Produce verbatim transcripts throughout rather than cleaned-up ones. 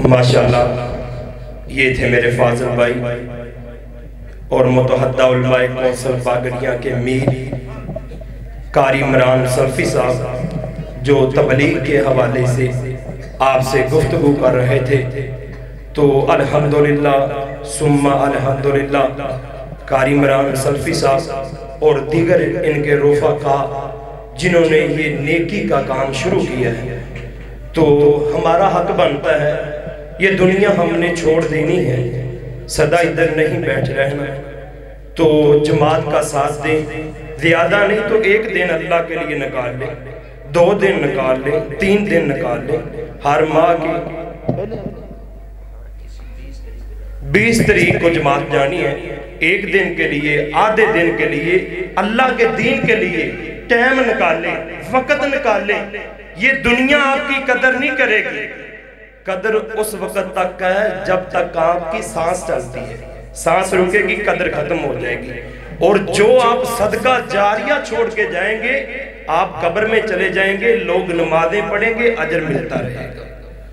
ماشاءاللہ یہ تھے میرے فاضل بھائی اور متحدہ علماء کونسل باگریاں کے میر قاری عمران سلفی صاحب جو تبلیغ کے حوالے سے آپ سے گفتگو کر رہے تھے، تو الحمدللہ ثم الحمدللہ قاری عمران سلفی صاحب اور دیگر ان کے رفقا جنہوں نے یہ نیکی کا کام شروع کیا ہے، تو ہمارا حق بنتا ہے یہ دنیا ہم نے چھوڑ دینی ہے، صدا ادھر نہیں بیٹھ رہنا، تو جماعت کا ساتھ دیں، زیادہ نہیں تو ایک دن اللہ کے لیے نکال لیں، دو دن نکال لیں، تین دن نکال لیں، ہر ماہ کی بیس تاریخ کو جماعت جانی ہے، ایک دن کے لیے آدھے دن کے لیے اللہ کے دین کے لیے ٹائم نکال لیں، وقت نکال لیں۔ یہ دنیا آپ کی قدر نہیں کرے گی، قدر اس وقت تک ہے جب تک آپ کی سانس چلتی ہے، سانس رکے گی قدر ختم ہو جائے گی، اور جو آپ صدقہ جاریہ چھوڑ کے جائیں گے آپ قبر میں چلے جائیں گے، لوگ نمازیں پڑھیں گے، اجر ملتا رہے گا۔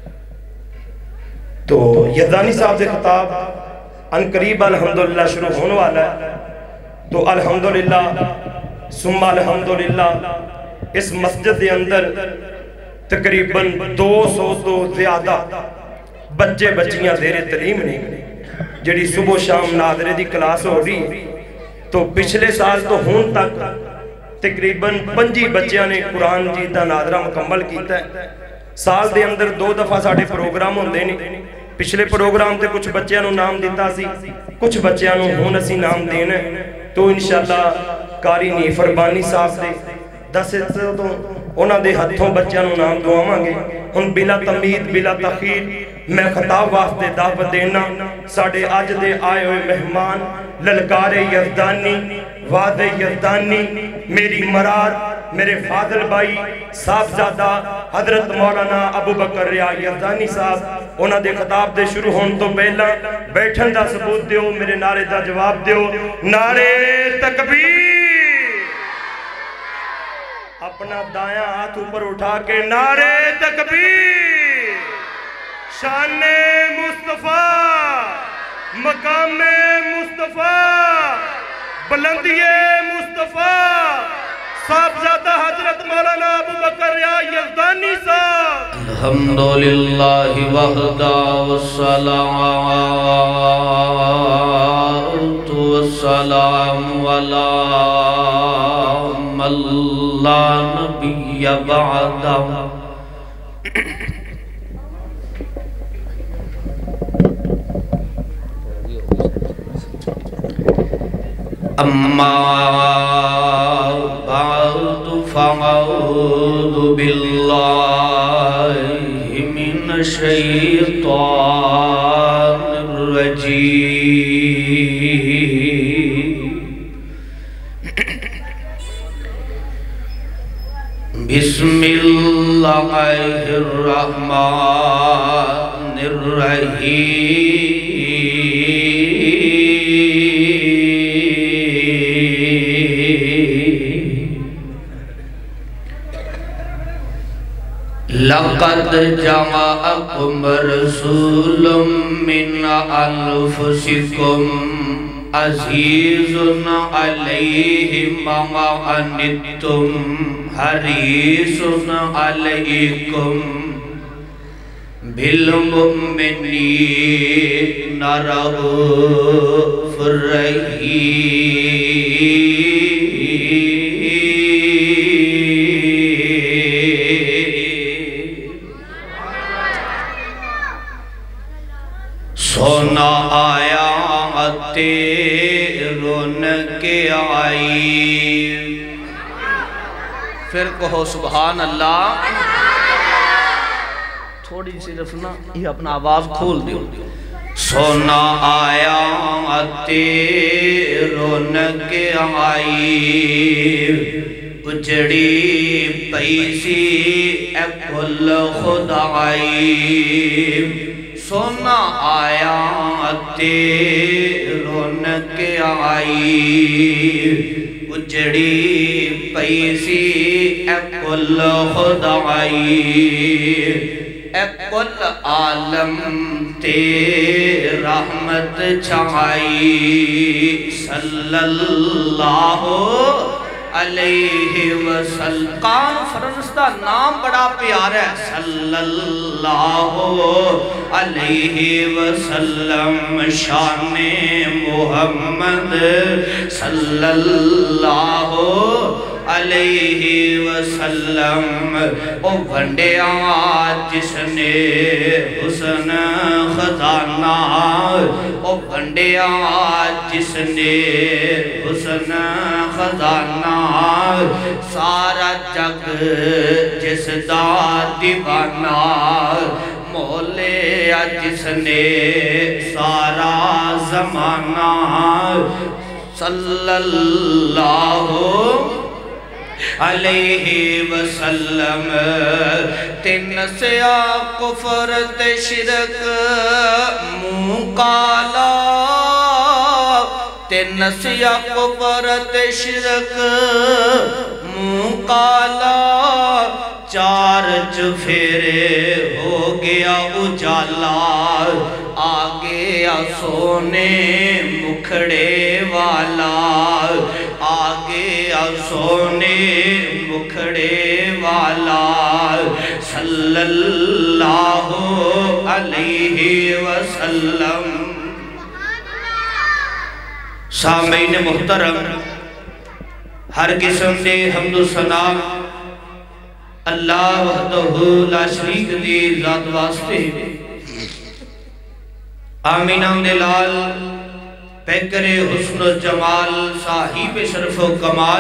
تو یزدانی صاحب سے خطاب ان قریب الحمدللہ شروع ہونے والا ہے، تو الحمدللہ ثم الحمدللہ اس مسجد کے اندر تقریباً دو سو تو زیادہ بچے بچیاں زیر تعلیم نے، جڑی صبح شام ناظرے دی کلاس ہو رہی، تو پچھلے سال تو ہون تک تقریباً پنجی بچیاں نے قرآن جی دا ناظرہ مکمل کیتا ہے۔ سال دے اندر دو دفعہ ساڑھے پروگرام ہوندے نے، پچھلے پروگرام تے کچھ بچیاں نو نام دیتا سی، کچھ بچیاں نو ہون اسی نام دینا، تو انشاءاللہ قاری نیفر بانی صاحب دے دسے تو انہاں دے ہتھوں بچیاں نو نام دعاواں گے۔ ہن بلا تمید بلا تخیر میں خطاب واسطے دعوت دینا ساڑھے آج دے آئے ہوئے مہمان للکار یزدانی، وعد یزدانی، میری مرار، میرے فاضل بھائی صاحبزادہ حضرت مولانا ابو بکر ریا یزدانی صاحب، انہاں دے خطاب دے شروع ہون تو پہلا بیٹھن دا ثبوت دیو، میرے نعرے دا جواب دیو، نعرے تکبیر، اپنا دایاں ہاتھ اوپر اٹھا کے نعرے تکبیر، شان مصطفیٰ، مقام مصطفیٰ، بلندی مصطفیٰ، صاحبزادہ حضرت مولانا ابو بکر ریا یزدانی صاحب۔ الحمدللہ وحدہ والصلاة والسلام علی من لا نبی بعدہ۔ اما بعد فاعوذ باللہ من الشیطان الرجیم، بسم اللہ الرحمن الرحیم۔ لقد جاءكم رسول من أنفسكم عزيز عليه ما عنتم حريص عليكم بالمؤمنين رؤوف رحيم۔ سونا آیا تیرون کے آئی، پھر کہو سبحان اللہ، تھوڑی صرف نا یہ اپنا آواز کھول دیو۔ سونا آیا تیرون کے آئی، اجڑی پیسی اے کل خدائی، سونا آیا رونق آئی، اجڑی پیسی اے کل خدائی، اے کل عالم تے رحمت چھائی صلی اللہ علیہ وسلم. کانفرنس دا نام بڑا پیارا ہے صلی اللہ علیہ وسلم. شان محمد صلی اللہ علیہ وسلم. او بھنڈیا جس نے حسن خزانہ، او بھنڈیا جس نے حسن خزانہ، سارا جگ جس دا دیوانہ، مولے جس نے سارا زمانہ صلی اللہ علیہ وسلم. تین سیا کفر تے شرک منہ کالا، تین سیا کفر تے شرک منہ کالا، چار چفیرے ہو گیا اجالا، آگے سونے مکھڑے والا، آگے سونے مکھڑے والا صلی اللہ علیہ وسلم. سامعین محترم، ہر قسم دے حمد و ثنا اللہ وحدہ لا شریک دی ذات واسطے. آمینہ دلال پیکر حسن و جمال صاحب شرف و کمال،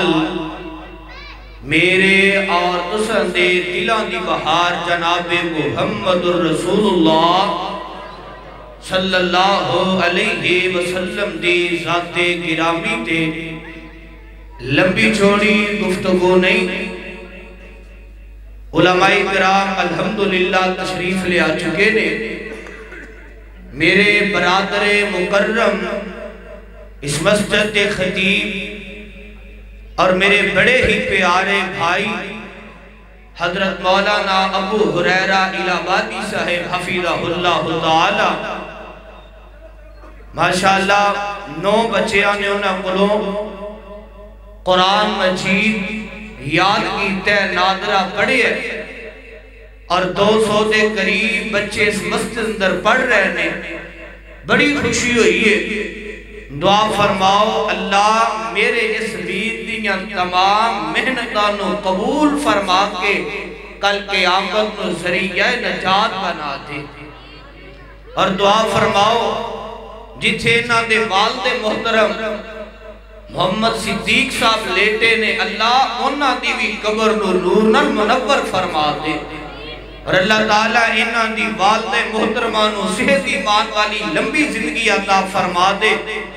میرے اور تسن دے دلان دی بہار جناب محمد الرسول اللہ صلی اللہ علیہ وسلم دی ذات گرامی تے لمبی چھوڑی گفتگو نہیں. علماء کرام الحمدللہ تشریف لے آ چکے نے. میرے برادر مکرم اس مسجد خطیب اور میرے بڑے ہی پیارے بھائی حضرت مولانا ابو ہریرہ الہبادی صاحب حفظہ اللہ تعالی، ماشاءاللہ نو بچیاں نے انہوں کو قرآن مجید یاد کیتے نادرہ پڑھے اور دو سو دے قریب بچے اس مسجد اندر پڑھ رہے ہیں. بڑی خوشی ہوئی ہے. دعا فرماؤ اللہ میرے اس بید دیاں تمام محنتانوں قبول فرما کے کل قیامت نو ذریعہ نجات بنا دے. اور دعا فرماؤ جتھے نہ دے والد محترم محمد صدیق صاحب لیٹے نے، اللہ انہاں دی بھی قبر نو نور نال منور فرما دے. اور اللہ تعالیٰ انہاں دی والد محترمانو صحت ایمان والی لمبی زندگی عطا فرما دے.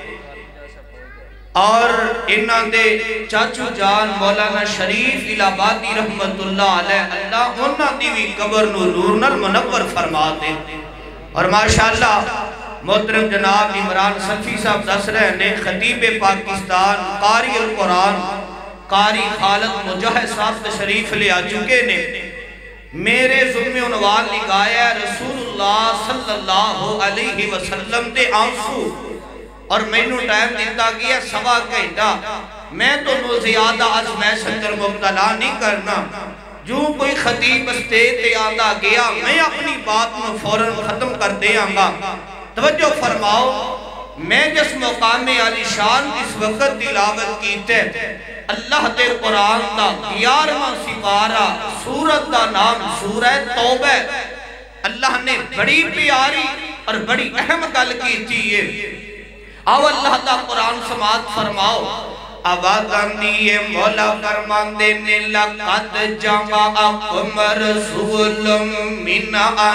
اور انہاں دے چاچو جان مولانا شریف الہبادی رحمت اللہ علیہ، اللہ انہاں دی بھی قبر نو نور نال منور فرما دے. اور ماشاءاللہ محترم جناب عمران سلفی صاحب دس رہے نے خطیب پاکستان قاری القرآن قاری خالد مجاہد صاحب تشریف لے آ چکے نے. میرے ذمہ عنوان لکھایا ہے رسول اللہ صلی اللہ علیہ وسلم دے آنسو، اور میں نو ٹائم دیتا گیا سوا گھنٹہ. میں تو نو زیادہ از میں شکر مبتلا نہیں کرنا. جو کوئی خطیب اسٹیج تے آندا گیا میں اپنی بات نو فوراً ختم کر دے آنگا. توجہ فرماؤ، میں جس مقام علی شان اس وقت تلاوت کیتے اللہ دے قرآن دا گیارہواں سپارہ سورت دا نام سورہ توبہ. اللہ نے بڑی پیاری اور بڑی اہم گل کی تھی. آو اللہ دا قرآن سماعت فرماؤ. آوازان دیئے مولا فرمان دینے لقد جمعکم رسول من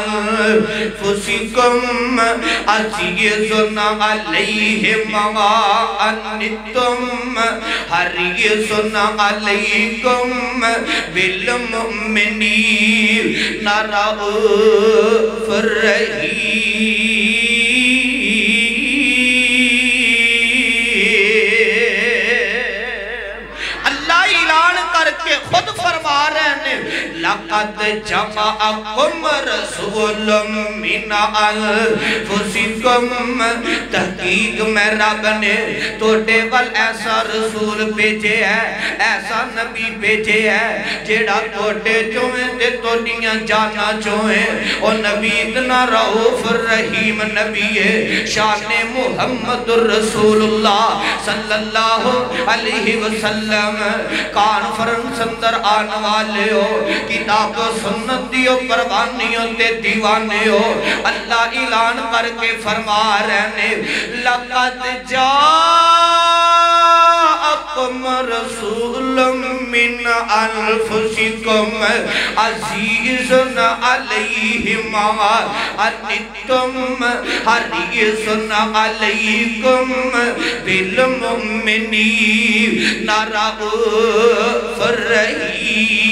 انفسکم عزیزن علیہم وعنتم حریصن علیکم بالمؤمنین رؤوف رحیم. خود فرما رہے ہیں لقد جمعکم رسول من انفسکم تحقیق میں رب نے توڑے وال ایسا رسول بھیجے ہے ایسا نبی بھیجے ہے جیڑا توڑے چوہیں تے توڑیاں جانا چوہیں اور نبی اتنا رعوف الرحیم نبی ہے شان محمد الرسول اللہ صلی اللہ علیہ وسلم کانفرنس اندر آنے والے ہو کتاب و سنت دیو پروانیوں تے دیوانے ہو اللہ اعلان کر کے فرما رہنے لقد جاءکم رسول من انفسکم عزیز علیہ ما عنتم حریص علیکم بالمؤمنین رؤوف الرحیم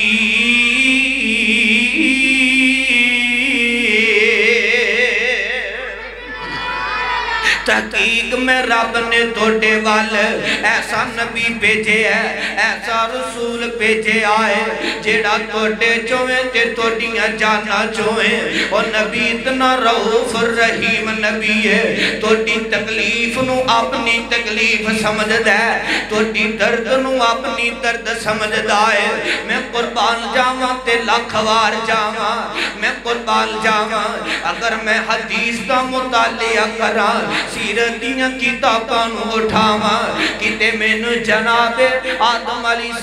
تحقیق میں رب نے توڑے وال ایسا نبی بھیجے ہے ایسا رسول بھیجے آئے جیڑا توڑے چوہیں تے توڑیاں جانا چوہیں اور نبی اتنا رعوف الرحیم نبی ہے توڑی تکلیف نو اپنی تکلیف سمجھ دے توڑی درد نو اپنی درد سمجھ دائے میں قربان جاواں تے لاکھوار جاواں میں قربان جاواں اگر میں حدیث کا مطالعہ کراں سیرت دیاں کتاباں اٹھاواں کتے مینو جناب آدم علیہ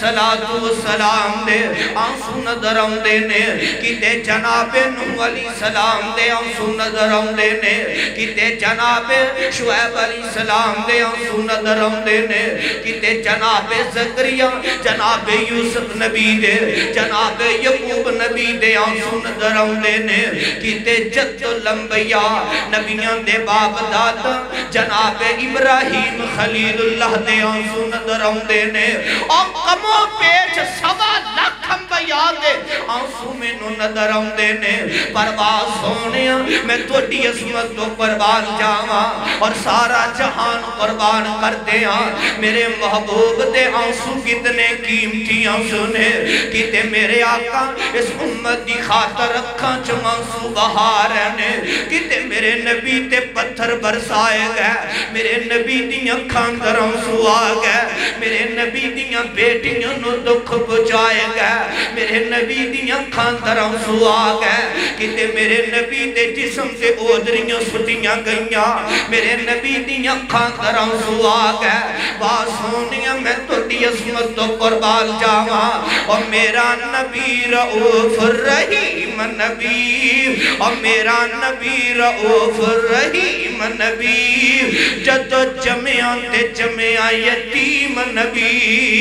السلام دے آنسو نظر آؤندے نے کتے جناب نوح علیہ السلام دے آنسو نظر آؤندے نے کتے جناب شعیب علیہ السلام دے آنسو نظر آؤندے نے کتے جناب زکریا جناب یوسف نبی دے جناب یعقوب نبی دے آنسو نظر آؤندے نے کتے جد الانبیاء نبیاں دے باب دادا جناب ابراہیم خلیل اللہ دے آنسو نظر آؤندے نے اور کمو پیچ سوا لکھ انبیاء دے آنسو میں نو نظر آؤندے نے پرواز ہونے میں توڑی عظمت تو قربان جاواں اور سارا جہان قربان کر دیا میرے محبوب دے آنسو کتنے قیمتی آنسو نے کتے میرے آقا اس امت دی خاطر رکھاں چمانسو بہار نے کتے میرے نبی تے پتھر برسائے گئے میرے نبی دیاں کھاندر آنسو آگئے میرے نبی دیاں بیٹیاں نو دکھ بچائے گئے میرے نبی دیاں کھاندر آنسو آگئے کتے میرے نبی دے جسم سے اودریاں سٹیاں گئیاں میرے نبی دیاں کھاندر آنسو آگئے باسونیاں میں تو دی عظمت تو قربان جاواں اور میرا نبی رؤوف الرحیم نبی اور میرا نبی رؤوف الرحیم نبی جد جمعیاں تے جمعیاں یتیم نبی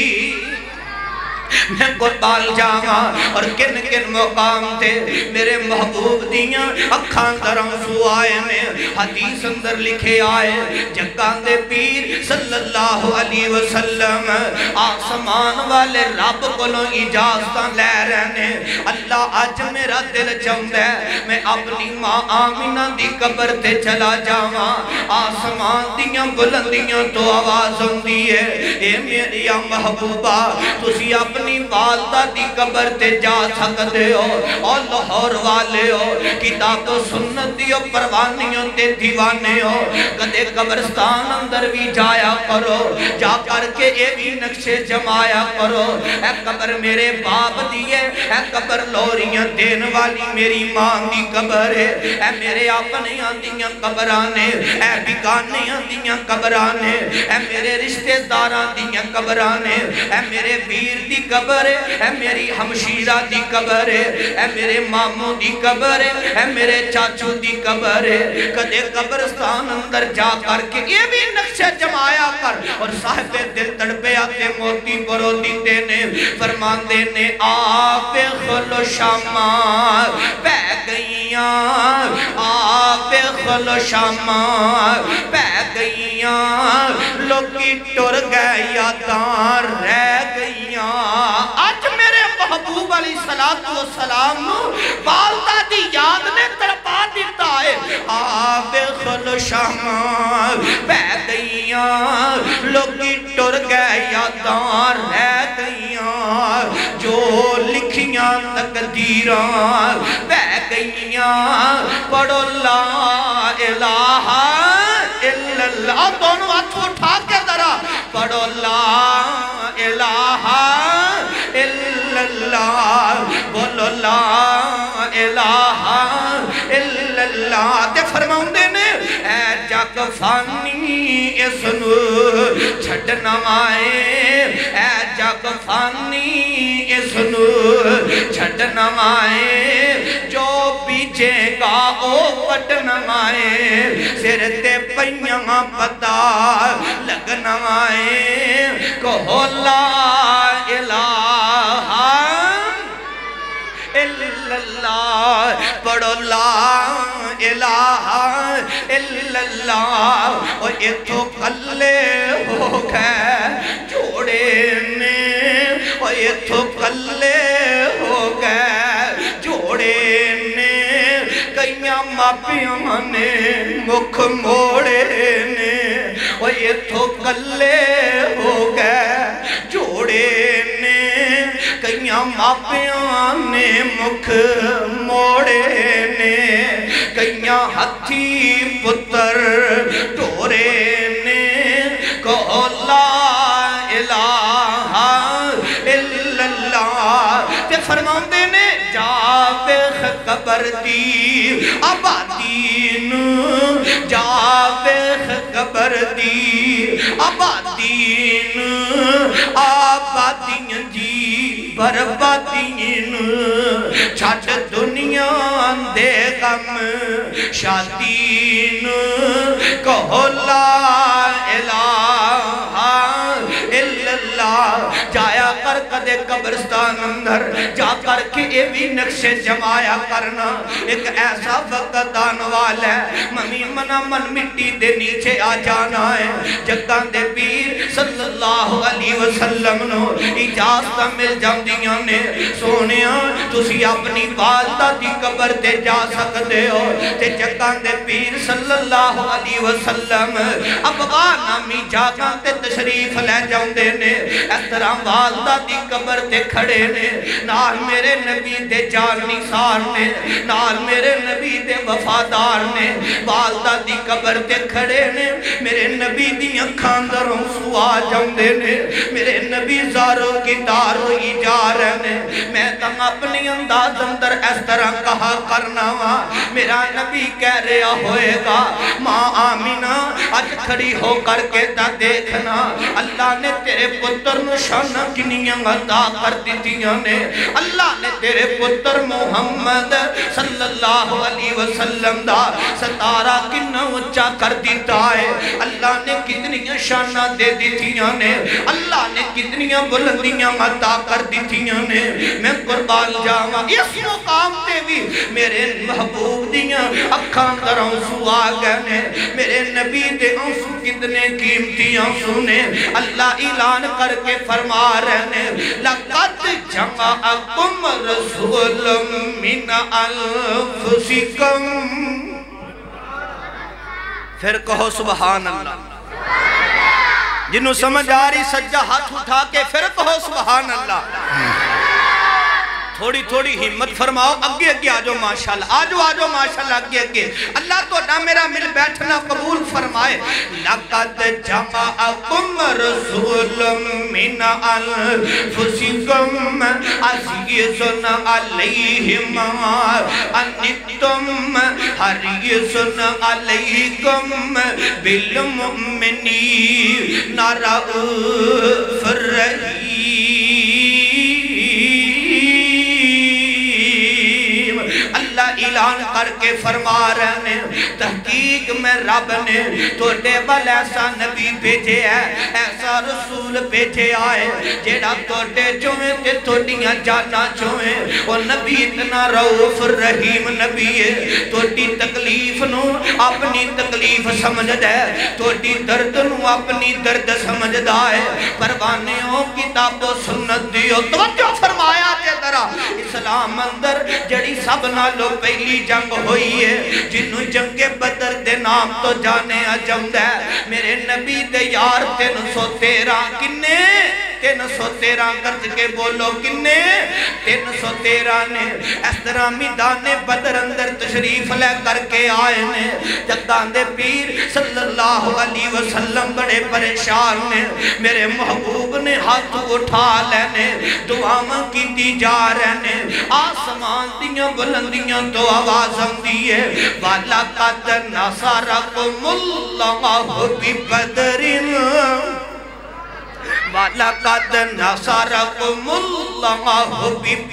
میں قربان جاواں اور کن کن مقام تے میرے محبوب دیاں اکھاں در آنسو آئے میں حدیث اندر لکھے آئے جگاں دے پیر صلی اللہ علیہ وسلم آسمان والے رب کولوں اجازتاں لے رہنے اللہ آج میرا دل چاہتا ہے میں اپنی ماں آمینہ دی قبر تے چلا جاواں آسمان دیاں بلندیاں تو آواز ہوندی ہے اے میری محبوبہ تسی اپنی اپنی والدہ دی قبر تے جا سکتے ہو اور لاہور والے ہو کتاب و سنت دیو پروانیوں تے دیوانے ہو کدے قبرستان اندر بھی جایا کرو جا کر کے اے بھی نقشے جمایا کرو اے قبر میرے باپ دیئے اے قبر لوریاں دین والی میری ماں دی قبر ہے اے میرے اپنے آندیاں قبرانے اے بگانے آندیاں قبرانے اے میرے رشتہ داران دیاں قبرانے اے میرے ویر دی قبر ہے اے میری ہمشیرہ دی قبر ہے اے میرے ماموں دی قبر ہے اے میرے چاچو دی قبر ہے کدے قبرستان اندر جا کر کے یہ بھی نقشہ جمایا کر اور صاحب دل تڑپے آتے موتی برو دیتے نے فرمان دینے آپ خلو شامار پہ گئیاں آپ خلو شامار پہ گئیاں لوگی ٹر گئے یادار رہ گئیاں آج میرے محبوب علیہ السلام نو والدہ دی یاد نے ترپا دیتا ہے آب خلو شامار پہ گئیاں لوگی ٹر گئے یادار رہ گئیاں جو لکھیاں دیاں تقدیراں بہ گئیاں پڑھو لا الہ الا اللہ دونوں ہاتھ اٹھا کے ذرا پڑھو لا الہ الا اللہ بولو لا الہ الا اللہ تے فرماؤں دے نے اے جگ فانی اس نو چھڑنا مائے اے جگ فانی اس نو چھڑنا مائے جو بیچے گا او پٹنا مائے سر تے پیاں پتا لگنا مائے کہو لا الہ الا اللہ پڑھو لا الہ الا اللہ اور اتھو کلے ہو گئے جوڑے نے اور اتھو کلے ہو گئے جوڑے نے کئیاں ماپیاں نے مکھ موڑے نے اور اتھو کلے ہو گئے جوڑے نے کئیاں ماپیاں نے مکھ موڑے نے کئیاں ہتھی پتر ٹورے نے کہو لا الہ الا اللہ تے فرماؤں دے نے جاویخ قبر دی آبادین جاویخ قبر دی آبادین آبادین جی بربادین چھٹ دنیا دے غم شادین کہو لا الہ الا اللہ جایا کر کدے قبرستان اندر جا کر کے اے بھی نقش جمایا کرنا ایک ایسا وقت آن والا ہے ممی منا من مٹی دے نیچے آ جانا ہے جگان دے پیر صلی اللہ علیہ وسلم نو اجازتہ مل جاندیاں نے سونیاں تسی اپنی والدہ دی قبر تے جا سکتے ہو تے جگان دے پیر صلی اللہ علیہ وسلم اب آنامی جاگاں تے تشریف لے جاندے نے اس طرح والدہ دی قبر تے کھڑے نے نال میرے نبی دے جانی سار نے نال میرے نبی دے وفادار نے والدہ دی قبر تے کھڑے نے میرے نبی دی اکھاندروں سوا جاندے نے میرے نبی زاروں کی دار ہوئی جا رہے نے میں تم اپنی انداز اندر اس طرح کہا کرنا وا میرا نبی کہہ رہا ہوئے گا ماں آمینہ آج کھڑی ہو کر کے تا دیکھنا اللہ نے تیرے پتر نو شانہ کنیاں عطا کر دیتیاں نے اللہ نے تیرے پتر محمد صلی اللہ علیہ وسلم دا ستارہ کنہ اچھا کر دیتا ہے اللہ نے کتنی شانہ دے دیتیاں نے اللہ نے کتنی بلندیاں عطا کر دیتیاں نے میں قربان جاواں اس مقام تے بھی میرے محبوب دیاں اکھاں در آنسو آگئے نے میرے نبی دے آنسو کتنے قیمتی آنسو نے اللہ اعلان کر کے فرما رہے نے لَقَدْ جَمَعَكُمْ رَسُولٌ مِّنْ أَنفُسِكُمْ پھر کہو سبحان اللہ جنہوں سمجھ آ رہی سجدہ ہاتھ اٹھا کے پھر کہو سبحان اللہ تھوڑی تھوڑی ہمت فرماؤ اگے اگے آجو ماشاءاللہ آجو آجو ماشاءاللہ اگے اگے اللہ تو نہ میرا مل بیٹھنا قبول فرمائے لَقَدْ جَمَعَكُمْ رَسُولٌ مِّنْ أَنفُسِكُمْ عَزِيزٌ عَلَيْهِ مَا أَنِّتُمْ حَرِيصٌ عَلَيْكُمْ بِالْمُؤْمِنِينَ رَءُوفٌ رَحِيمٌ اعلان کر کے فرما رہے ہیں تحقیق میں رب نے توڑے بل ایسا نبی بھیجے ہے ایسا رسول بھیجے آئے جیڑا توڑے چوئے تے توڑیاں جانا چوئے اور نبی اتنا رؤوف رحیم نبی ہے توڑی تکلیف نو اپنی تکلیف سمجھ دے توڑی درد نو اپنی درد سمجھ دائے پروانے ہو کتاب و سنت دیو توجہ فرمایا جے درہ اسلام اندر جڑی سب نالو پہلی جنگ ہوئی ہے جنہوں جنگ بدر دے نام تو جانے آجم دے میرے نبی دے یار تین سو تیرہ کنے تین سو تیرہ گرج کے بولو کنے تین سو تیرہ نے اس طرح میدان بدر اندر تشریف لے کر کے آئے نے جگان دے پیر صلی اللہ علیہ وسلم بڑے پریشان نے میرے محبوب نے ہاتھ اٹھا لینے دعاواں کی دی جا رہنے آسمان دیاں بلندیاں تو آواز آندی ہے والا قد نصرکم اللہ ببدر وَلَقَدْ نَصَرَكُمُ اللَّهُ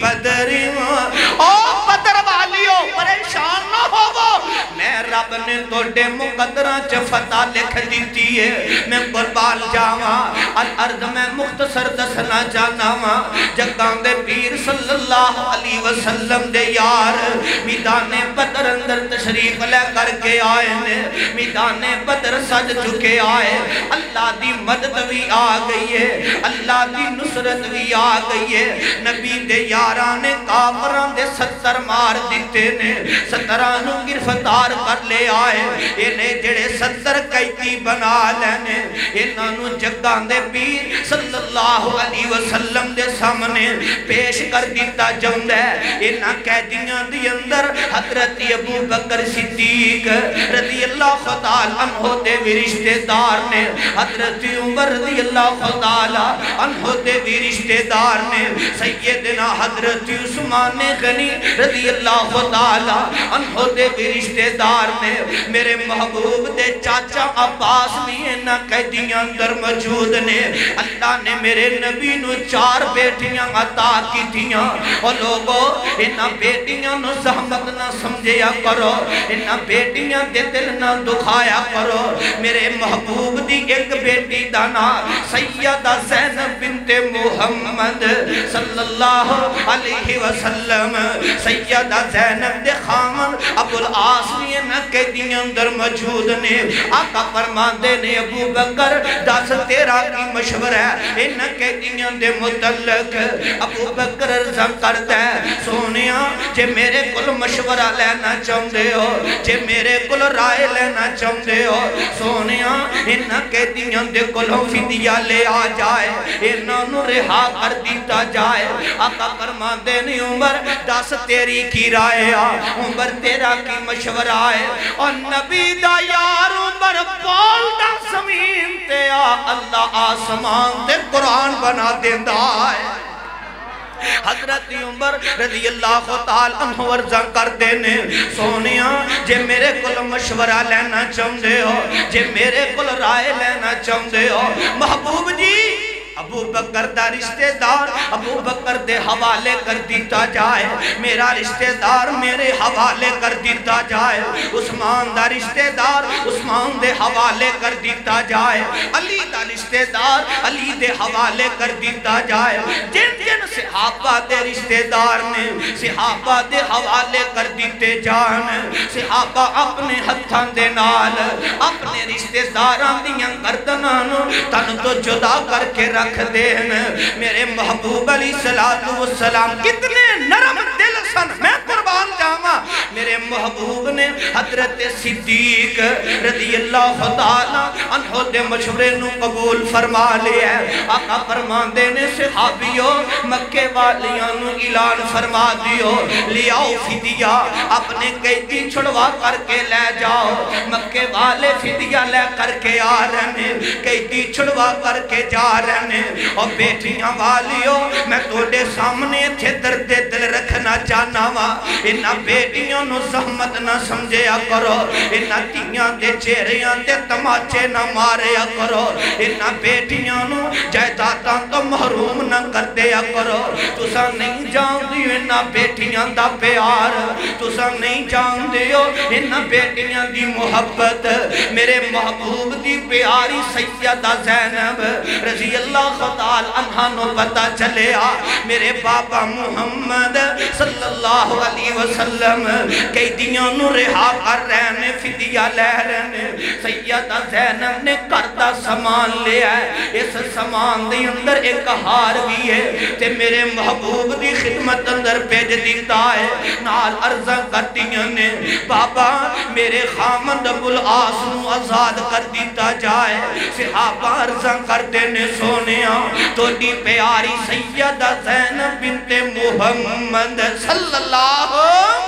بِبَدْرٍ او بدر والیو پریشان نہ ہوو میں رب نے توڑے مقدرہ چ فتح لکھ دیتی ہے میں قربان جاواں الارض میں مختصر دسنا جانا وا جگان دے پیر صلی اللہ علیہ وسلم دے یار میدان بدر اندر تشریف لے کر کے آئے نے میدان بدر سج چکے آئے اللہ دی مدد بھی آ گئی ہے اللہ دی نصرت بھی آ گئی ہے نبی دے یاران نے کافران دے ستر مار دیتے نے سترانو گرفتار کر لے آئے انہیں جڑے ستر قیدی بنا لینے انہوں جگان دے پیر صلی اللہ علیہ وسلم دے سامنے پیش کر دیتا جاؤں ہے انہاں قیدیاں دی اندر حضرت ابو بکر صدیق رضی اللہ خدا عنہ دے بھی رشتہ دار نے حضرت عمر رضی اللہ خدا عنہ دے بھی رشتہ دار نے سیدنا حضرت عثمان غنی رضی اللہ تعالی عنہ دے بھی رشتہ دار نے میرے محبوب دے چاچا عباس بھی انہاں قیدیاں اندر موجود نے اللہ نے میرے نبی نو چار بیٹیاں عطا کی تھیاں اور لوگوں انہاں بیٹیاں نو زحمت نہ سمجھیا کرو انہاں بیٹیاں دے دل نہ دکھایا کرو میرے محبوب دی ایک بیٹی دانا سیدہ زینب بنت محمد صلی اللہ علیہ وسلم سیدہ زینب دے خامن ابو العاص نے نہ قیدیاں اندر موجود نے آقا فرماندے نے ابو بکر دس تیرا کی مشورہ ان قیدیاں دے متعلق ابو بکر رضا کرتا ہے سونیاں جے میرے کل مشورہ لینا چاہتے ہو جے میرے کل رائے لینا چاہتے ہو سونیاں ان قیدیاں دے کلوں فدیہ لے آ جائے انہوں رہا کر دیتا جائے آقا فرماندے نے عمر دس تیری کی رائے آ عمر تیرا کی مشورہ آئے اور نبی دا یار عمر پال دا زمین تے آ اللہ آسمان تے قرآن بنا دیندہ آئے حضرت عمر رضی اللہ تعالی عنہ ورزہ کر دینے سونیاں جے میرے کل مشورہ لینا چاہتے ہو جے میرے کل رائے لینا چاہتے ہو محبوب جی ابو بکر دا رشتہ دار ابو بکر دے حوالے کر دیتا جائے میرا رشتہ دار میرے حوالے کر دیتا جائے عثمان دا رشتہ دار عثمان دے حوالے کر دیتا جائے علی دا رشتہ دار علی دے حوالے کر دیتا جائے جن جن صحابہ دے رشتہ دار نے صحابہ دے حوالے کر دیتے جان صحابہ اپنے ہتھان دے نال اپنے رشتہ داران دیاں گردنانو تن تو جدا کر کے رکھ رکھ دین میرے محبوب علیہ السلام کتنے نرم دل سن میں قربان جاما میرے محبوب نے حضرت صدیق رضی اللہ تعالی عنہ دے مشورے نو قبول فرما لیا آقا فرمان دینے صحابیوں مکہ والیاں نو اعلان فرما دیو لیاؤ فدیہ اپنے قیدی چھڑوا کر کے لے جاؤ مکہ والے فدیہ لے کر کے آ رہنے قیدی چھڑوا کر کے جا رہنے اور بیٹیاں والیوں میں توڑے سامنے تھے درد دل رکھنا چاہنا وا انہا بیٹیاں نو زحمت نہ سمجھیا کرو انہا تیاں دے چہریاں دے تماچے نہ ماریا کرو انہا بیٹیاں نو جائداداں تو محروم نہ کر دیا کرو تسا نہیں جان دیو انہا بیٹیاں دا پیار تسا نہیں جان دیو انہا بیٹیاں دی محبت میرے محبوب دی پیاری سیدہ زینب رضی اللہ خطال عنہ نو پتا چلے آ میرے بابا محمد صلی اللہ علیہ وسلم قیدیاں نو رہا کر رہے نے فدیہ لے رہے نے سیدہ زینب نے کردہ سامان لے آئے اس سامان دے اندر ایک ہار بھی ہے تے میرے محبوب دی خدمت اندر پیج دیتا ہے نال عرضہ کردیاں نے بابا میرے خامد ابو العاص نو آزاد کر دیتا جائے صحابہ عرضہ کردے نے سونیاں تو دی پیاری سیدہ زینب بنت محمد صلی اللہ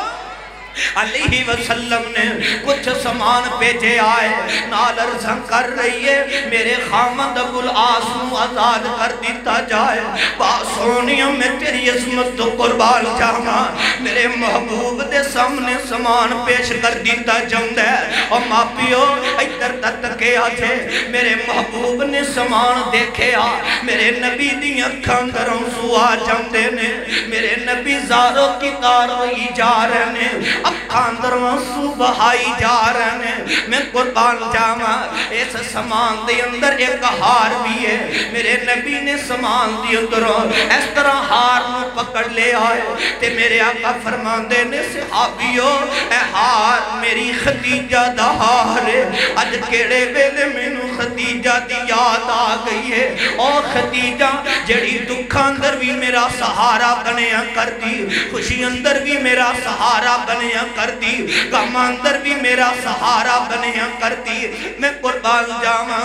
علیہ وسلم نے کچھ سامان پیجے آئے نال عرضہ کر رہی ہے میرے خامد ابو العاص نو آزاد کر دیتا جائے با سونیوں میں تیری عظمت تو قربان جاما میرے محبوب دے سامنے سامان پیش کر دیتا جاؤں ہے اور ماپیو ادھر تک کے آجے میرے محبوب نے سامان دیکھے آ میرے نبی دی اکھاں دروں سوا جاؤں دے نے میرے نبی زاروں کی تاروئی جا رہے نے اکھاندروں صبحائی جا رہے ہیں میں قربان جاما اس سامان دے اندر ایک ہار بھی ہے میرے نبی نے سامان دے اندروں اس طرح ہار نو پکڑ لے آئے تے میرے آقا فرمان دے نے صحابیوں اے ہار میری خدیجہ دا ہار ہے اج کیڑے ویلے مینوں خدیجہ دی یاد آ گئی ہے اور خدیجہ جڑی دکھ اندر بھی میرا سہارا بنیا کر دی خوشی اندر بھی میرا سہارا بنیا کر دی غم اندر بھی میرا سہارا بنیا کر دی میں قربان جاواں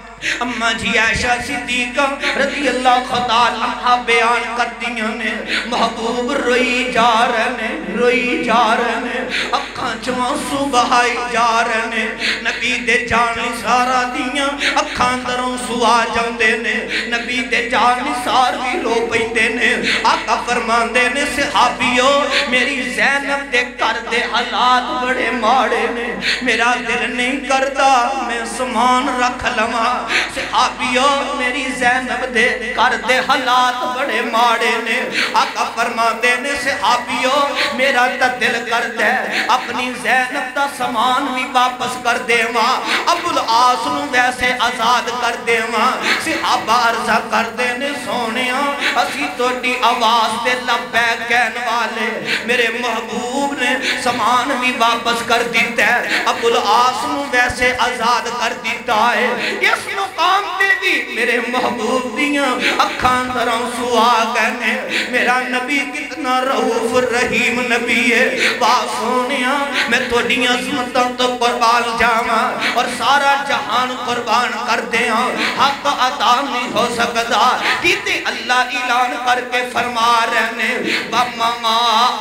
اماں جی عائشہ صدیقہ رضی اللہ خدا عنہ بیان کر دیا نے محبوب روئی جا رہے نے روئی جا رہے نے اکھاں چواں صبحائی جا رہے نے نبی دے جانی سارا دیاں اکھاں دروں سوا جاندے نے نبی دے جانی سار بھی لو پیندے نے آقا فرمان دے نے صحابیوں میری زینب دے کر دے حالات بڑے ماڑے نے میرا دل نہیں کرتا میں سامان رکھ لما صحابیوں میری زینب دے کر دے حالات بڑے ماڑے نے آقا فرما دے نے صحابیوں میرا تا دل کر دے اپنی زینب دا سامان بھی واپس کر دے ماں ابو العاص نو ویسے آزاد کر دے ماں صحابہ عرضہ کر دے نے سونیاں اسی تو ڈی آواز دے لبے کہن والے میرے محبوب نے سامان بھی واپس کر دیتا ہے ابو العاص نو ویسے آزاد کر دیتا ہے اس مقام دے بھی میرے محبوب دیاں اکھان دروں سوا کہنے میرا نبی کتنا رعوف رحیم نبی ہے با سونیاں میں تو دیاں عظمتاں تو قربان جاواں اور سارا جہان قربان کر دیاں حق عطا نہیں ہو سکتا کیتے اللہ اعلان کر کے فرما رہنے وَمَا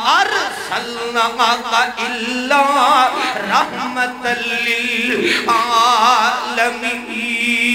أَرْسَلْنَاكَ إِلَّا رَحْمَةً لِلْعَالَمِينَ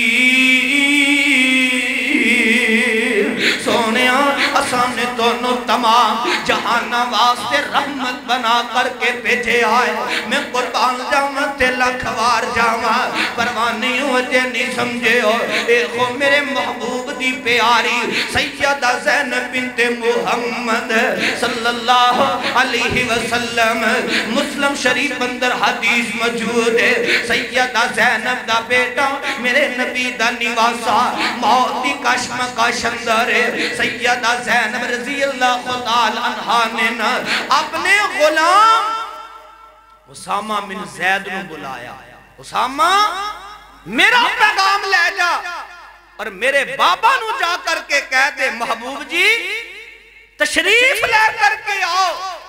سونیاں اسانے دونوں تمام جہانا واسطے رحمت بنا کر کے بھیجے آئے میں قربان جاواں تے لکھوار جاواں پروانی ہوتے نہیں سمجھے ہو دیکھو میرے محبوب دی پیاری سیدہ زینب بنت محمد صلی اللہ علیہ وسلم مسلم شریف اندر حدیث موجود ہے سیدہ زینب دا بیٹا میرے نبی دا نواسا موت دی کشمکش اندر ہے سیدہ زینب رضی اللہ خدال عنہ نے اپنے غلام اسامہ بن زید نے بلایا اسامہ میرا پیغام لے جا اور میرے بابا نو جا کر کے کہہ دے محبوب جی تشریف لے کر کے آؤ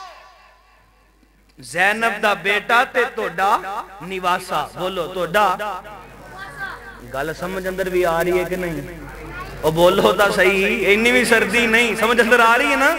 زینب دا بیٹا تے توڑا نواسا بولو توڑا گل سمجھ اندر بھی آ رہی ہے کہ نہیں اور بولو تا صحیح اینی بھی سردی نہیں سمجھ اندر آ رہی ہے نا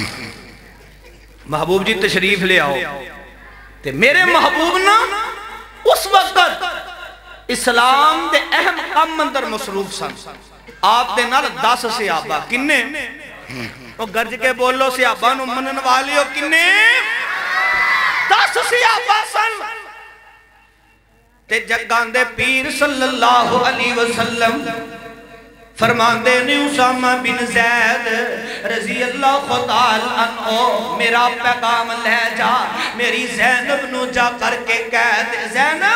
محبوب جی تشریف لے آؤ تے میرے محبوب نا اس وقت اسلام دے اہم کام اندر مصروف سن آپ دے نال دس صحابہ کنے اور گرج کے بولو صحابہ نو منن والی ہو کنے دس صحابہ سن تے جگان دے پیر صلی اللہ علیہ وسلم فرمان دے نے اسامہ بن زید رضی اللہ خدال عنہ میرا پیغام لے جا میری زینب نو جا کر کے کہہ دے زینب سبا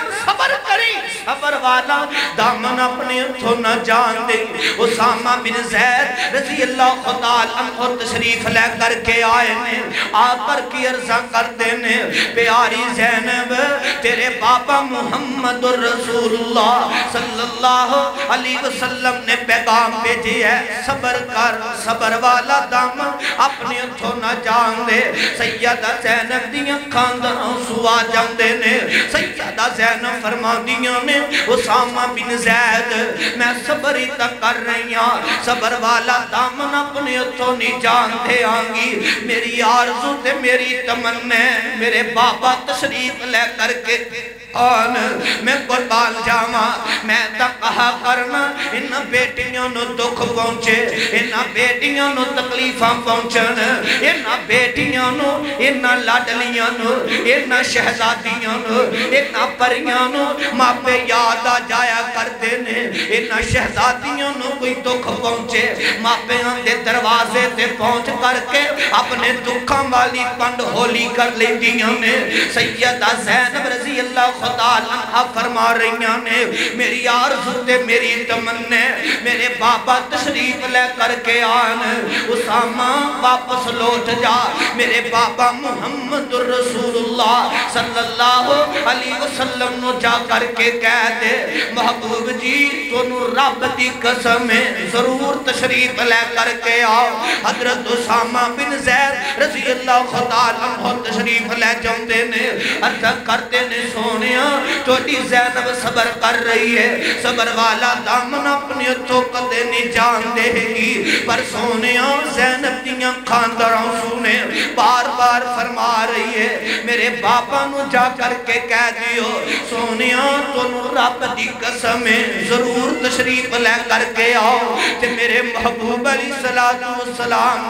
صبر کری صبر والا دامن اپنے ہتھوں نہ جان دے اسامہ بن زید رضی اللہ خدا عنہ تشریف لے کر کے آئے نے آ کر کی عرضہ کر دینے پیاری زینب تیرے بابا محمد الرسول اللہ صلی اللہ علیہ وسلم نے پیغام بھیجی ہے صبر کر صبر والا دامن اپنے ہتھوں نہ جان دے سیدہ زینب دیاں کھاندروں سوا جاندے نے سیدہ زینب فرما دیاں نے اسامہ بن زید میں صبر ہی تک کر رہی ہوں صبر والا دامن اپنے ہتھوں نہیں جان دے آنگی میری آرزو تے میری تمنا میرے بابا تشریف لے کر کے آن میں قربان جاما میں تا کہا کرنا ان بیٹیاں نو دکھ پہنچے ان بیٹیاں نو تکلیفاں پہنچن ان بیٹیاں نو ان لاڈلیاں نو ان شہزادیاں نو ان پریاں نو ماں پہ یاد آ جایا کر دینے ان شہزادیاں نو کوئی دکھ پہنچے ماں پہ دے دروازے تے پہنچ کر کے اپنے دکھاں والی پنڈ ہولی کر لے دیاں نے سیدہ زینب رضی اللہ خدا عنہ فرما رہیاں نے میری آرزو تے میری تمنا میرے بابا تشریف لے کر کے آن اسامہ واپس لوٹ جا میرے بابا محمد الرسول اللہ صلی اللہ علیہ وسلم نو جا کر کے کہہ دے محبوب جی تو نو رب دی قسم ضرور تشریف لے کر کے آؤ حضرت اسامہ بن زید رضی اللہ خدا عنہ تشریف لے جاندے نے عرض کرتے نے سونیا چھوٹی زینب صبر کر رہی ہے صبر والا دامن اپنے ہتھوں کدے نہیں جان دے گی پر سونیا زینب دیاں کھاندراں سونے بار بار فرما رہی ہے میرے باپا نو جا کر کے کہہ دیو سونیا تو نو رب دی قسم ضرور تشریف لے کر کے آؤ تے میرے محبوب علیہ السلام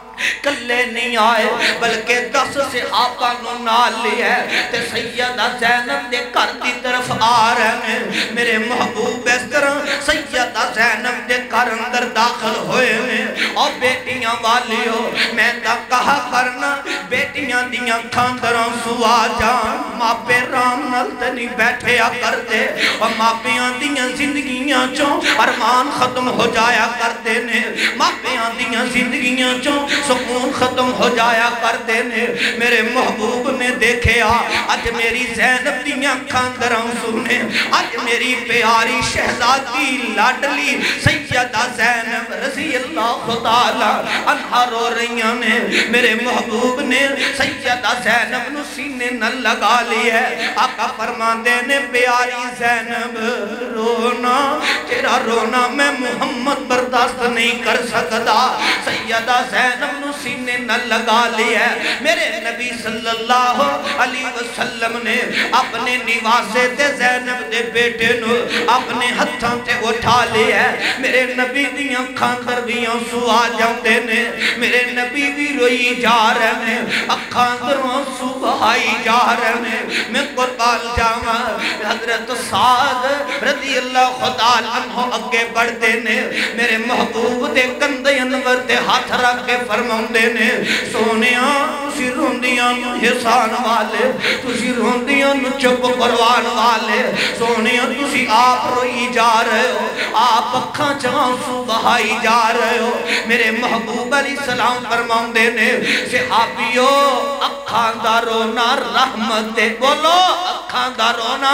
کلے نہیں آئے بلکہ دس سے آپا نو نال لے ہے تے سیدہ زینب دے گھر دی طرف آ رہے ہیں میرے محبوب اس طرح سیدہ زینب دے گھر اندر داخل ہوئے ہیں اور بیٹیاں والی ہو میں تا کہا کرنا بیٹیاں دیاں کھاندروں سوا جان ماں پہ رام نلتے نہیں بیٹھے آ کر دے اور ماں پیاں دیاں زندگیاں چوں ارمان ختم ہو جایا کر دینے ماں پیاں دیاں زندگیاں چوں سکون ختم ہو جایا کر دینے میرے محبوب نے دیکھے آ آج میری زینب دیاں کھاندروں سنے آج میری پیاری شہزادی لاڈلی سیدہ زینب رضی اللہ تعالی عنہ رو رہیاں نے میرے محبوب نے سیدہ زینب نو سینے نہ لگا لی ہے آقا فرما دینے پیاری زینب رونا تیرا رونا میں محمد برداشت نہیں کر سکتا سیدہ زینب نو سینے نہ لگا لیا ہے میرے نبی صلی اللہ علیہ وسلم نے اپنے نواسے تے زینب دے بیٹے نو اپنے ہتھاں تے اٹھا لیا ہے میرے نبی دیاں کھاندر دیاں سوا جاندے نے میرے نبی بھی روئی جا رہے ہیں اکھاندروں سوائی جا رہے ہیں میں قربان جاواں حضرت سعد رضی اللہ خدا عنہ اگے بڑھ دینے میرے محبوب دے کندے انور تے ہاتھ رکھ کے فرماؤندے نے سونیاں تسی روندیاں نو حسان والے تسی روندیاں نو چپ قربان والے سونیاں تسی آپ روئی جا رہے ہو آپ اکھاں چانسو بہائی جا رہے ہو میرے محبوب علیہ السلام فرماؤندے نے صحابیو اکھاں دا رونا رحمت دے بولو اکھاں دا رونا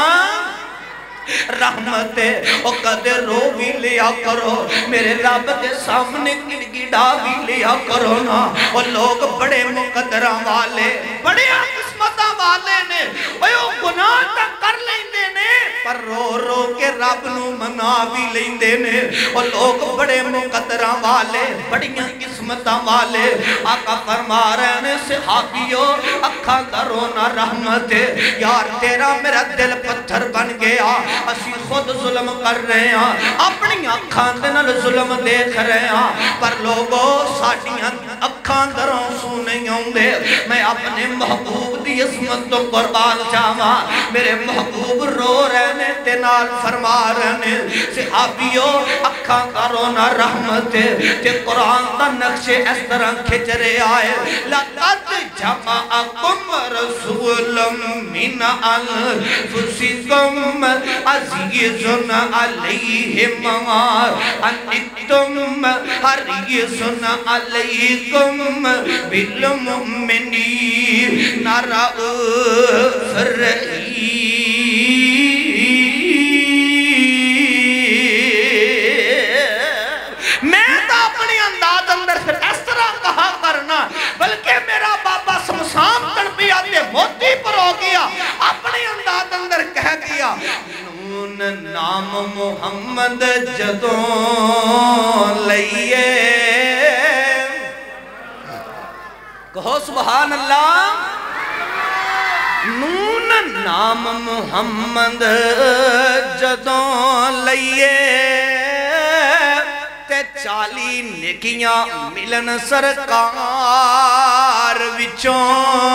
رحمت ہے او کدے رو بھی لیا کرو میرے رب دے سامنے گڑگڑا بھی لیا کرو نا او لوگ بڑے مقدرہ والے بڑے قسمتہ والے نے او گناہ تک کر لیندے نے پر رو رو کے رب نو منا بھی لیندے نے او لوگ بڑے مقدرہ والے بڑیاں قسمتہ والے آقا فرما رہے نے صحابیو اکھاں دا رونا رحمت ہے یار تیرا میرا دل پتھر بن گیا اسی خود ظلم کر رہے ہیں اپنی اکھان دے نال ظلم دیکھ رہے ہیں پر لوگوں ساڑیاں اکھان دروں سو نہیں ہوں دے میں اپنے محبوب دی عظمت تو قربان جاواں میرے محبوب رو رہے نے تنال فرما رہنے صحابیوں اکھاں کرو نہ رحمت تے قرآن دا نقش اس طرح کھچ رہے آئے لَقَدْ جَمَعَكُمْ رَسُولٌ مِّنْ أَنفُسِكُمْ عَزِيزٌ عَلَيْهِ مَا عَنِتُّمْ حَرِيصٌ عَلَيْكُمْ بِالْمُؤْمِنِينَ رَءُوفٌ رَحِيمٌ میں تو اپنی انداز اندر پھر اس طرح کہا کرنا بلکہ میرا بابا سمسام تڑپی آتے موتی پر ہو گیا اپنی انداز اندر کہہ گیا نون نام محمد جدوں لئیے کہو سبحان اللہ نون نام محمد جدوں لئیے تے چالی نکیاں ملن سرکار وچوں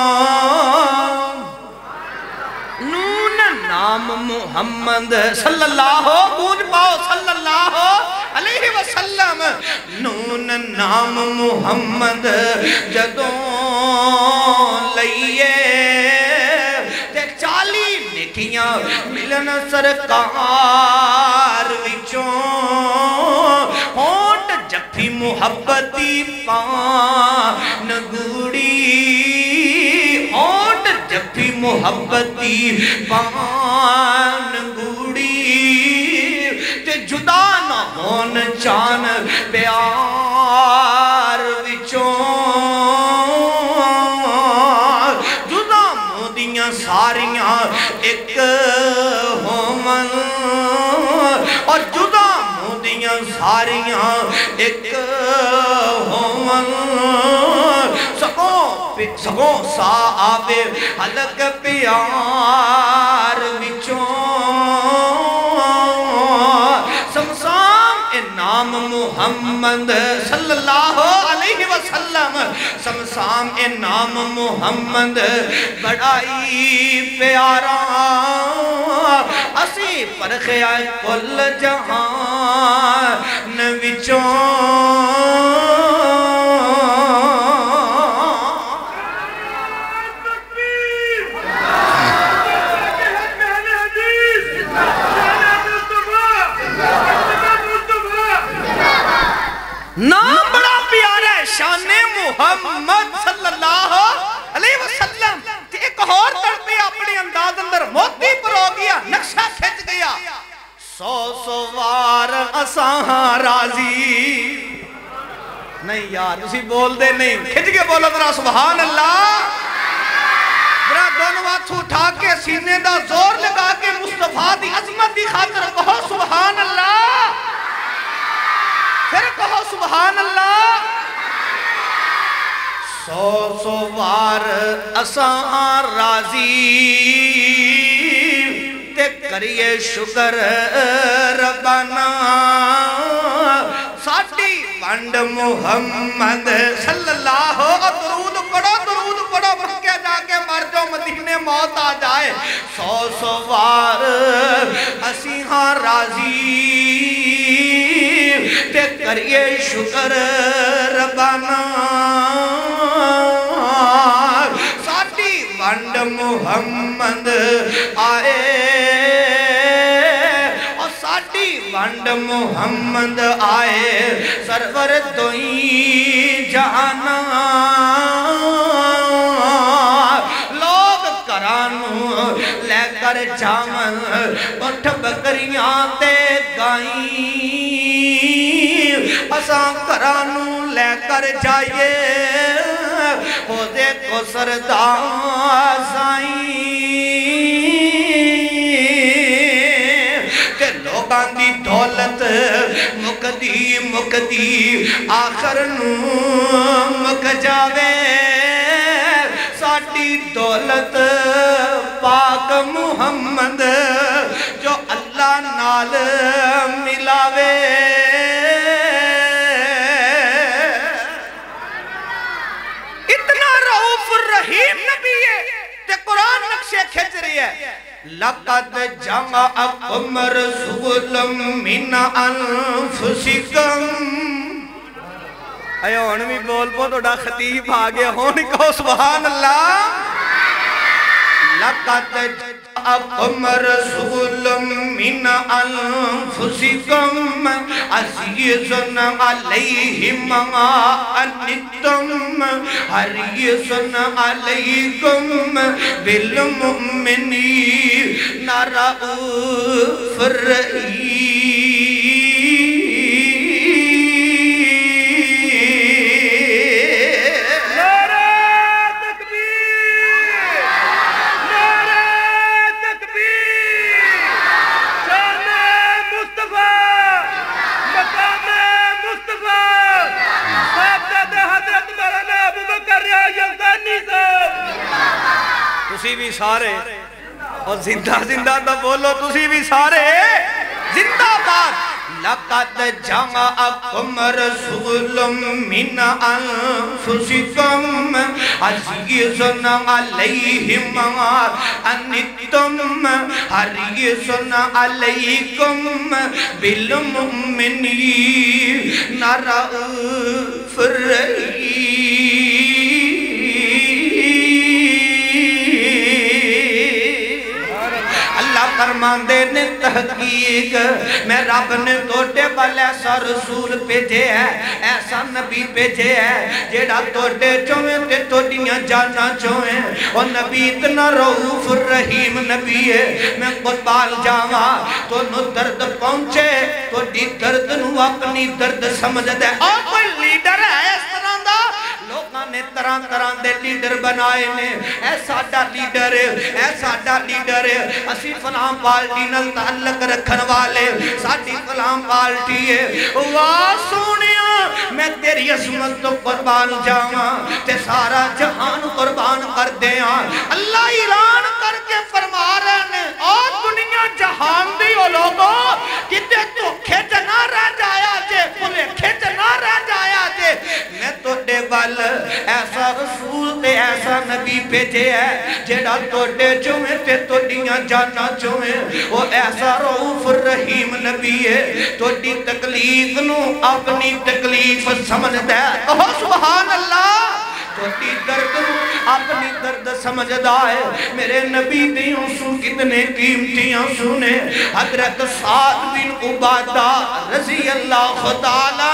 نون نام محمد صلی اللہ گونج پاؤ صلی اللہ علیہ وسلم نون نام محمد جدوں لئیے تے چالی نکیاں ملن سرکار وچوں ہونٹ جفی محبتی پان گوڑی ہونٹ جفی محبتی پان گوڑی تے جدا نہ ہون چان پیار وچوں جدا مودیاں ساریاں ایک ہومن اور جدا مودیاں ساریاں ایک ہومن سگوں سگوں سا آوے حلق پیار وچوں سمسام اے نام محمد صلی اللہ علیہ وسلم سمسام اے نام محمد بڑائی پیارا اسی پرخے آئے کل جہان وچوں نام بڑا پیارا ہے شان محمد صلی اللہ علیہ وسلم ایک اور تڑپی اپنی انداز اندر موتی پر ہو گیا نقشہ کھچ گیا سو سو وار اساں راضی نہیں یار اسی بول دے نہیں کھچ کے بولو ذرا سبحان اللہ ذرا دونوں ہاتھ اٹھا کے سینے دا زور لگا کے مصطفیٰ دی عظمت دی خاطر کہو سبحان اللہ پھر کہو سبحان اللہ سو سو وار اساں راضی تے کریے شکر ربنا ساٹھی پنڈ محمد صلی اللہ درود پڑھو درود پڑھو برکے جا کے مر جو مدینے موت آ جائے سو سو وار اسیہاں راضی تے کریے شکر ربنا ساٹھی ونڈ محمد آئے اور ساٹھی ونڈ محمد آئے سرور دوئی جانا لوگ کرانو لے کر جامن اٹھ بکریاں تے گائیں اساں کرانو لے کر جائیے خودے کو سردار سائیں کہ لوگاں دی دولت مکدی مکدی آخر نو مک جاوے ساٹھی دولت پاک محمد جو اللہ نال ملاوے اتنا رؤوف الرحیم نبی ہے تے قرآن نقشے کھچ رہی ہے لقد جاءکم رسول من انفسکم. اے ہون بھی بول پو توڑا خطیب آگے ہون کہو سبحان اللہ. لقد جاءکم رسول من انفسکم عزیز علیہ ما عنتم حریص علیکم بالمؤمنین رؤوف رحیم. تسی بھی سارے اور زندہ زندہ تو بولو تسی بھی سارے زندہ بات. لقد جاءکم رسول من انفسکم عزیز علیہ ما عنتم حریص علیکم بالمؤمنین رؤوف رحیم. فرماندے نے تحقیق میں رب نے توڑے بل ایسا رسول پیجے ہے ایسا نبی پیجے ہے جیڑا توڑے چوئیں تے توڑیاں جانا چوئیں. اور نبی اتنا رؤوف الرحیم نبی ہے میں قربان جاوا تو نو درد پہنچے تو دی درد نو اپنی درد سمجھ دے. اور کوئی لیڈر ہے اس طرح دا لوگاں نے طرح طرح دے لیڈر بنائے نے. اے ساڈا لیڈر ہے اے ساڈا لیڈر ہے اسی فلاں پارٹی نل تعلق رکھن والے ساڈی فلاں پارٹی ہے. واہ سونیا میں تیری عظمت تو قربان جاواں تے سارا جہان قربان کر دیاں. اللہ اعلان کر کے فرما رہے نے اور دنیا جہان دی او لوگو کتے تو کھچ نہ رہ جایا جے پلے کھچ نہ رہ جایا جے. میں تو دے بل ایسا رسول تے ایسا نبی بھیجے ہے جیڑا توڑے چوئیں تے توڑیاں جانا چوئیں. وہ ایسا رؤوف الرحیم نبی ہے توڑی تکلیف نو اپنی تکلیف سمجھ دے. کہو سبحان اللہ. توڑی درد نو اپنی درد سمجھ دائے. میرے نبی دیوں سو کتنے قیمتیاں سنے. حضرت سعد بن عبادہ رضی اللہ تعالیٰ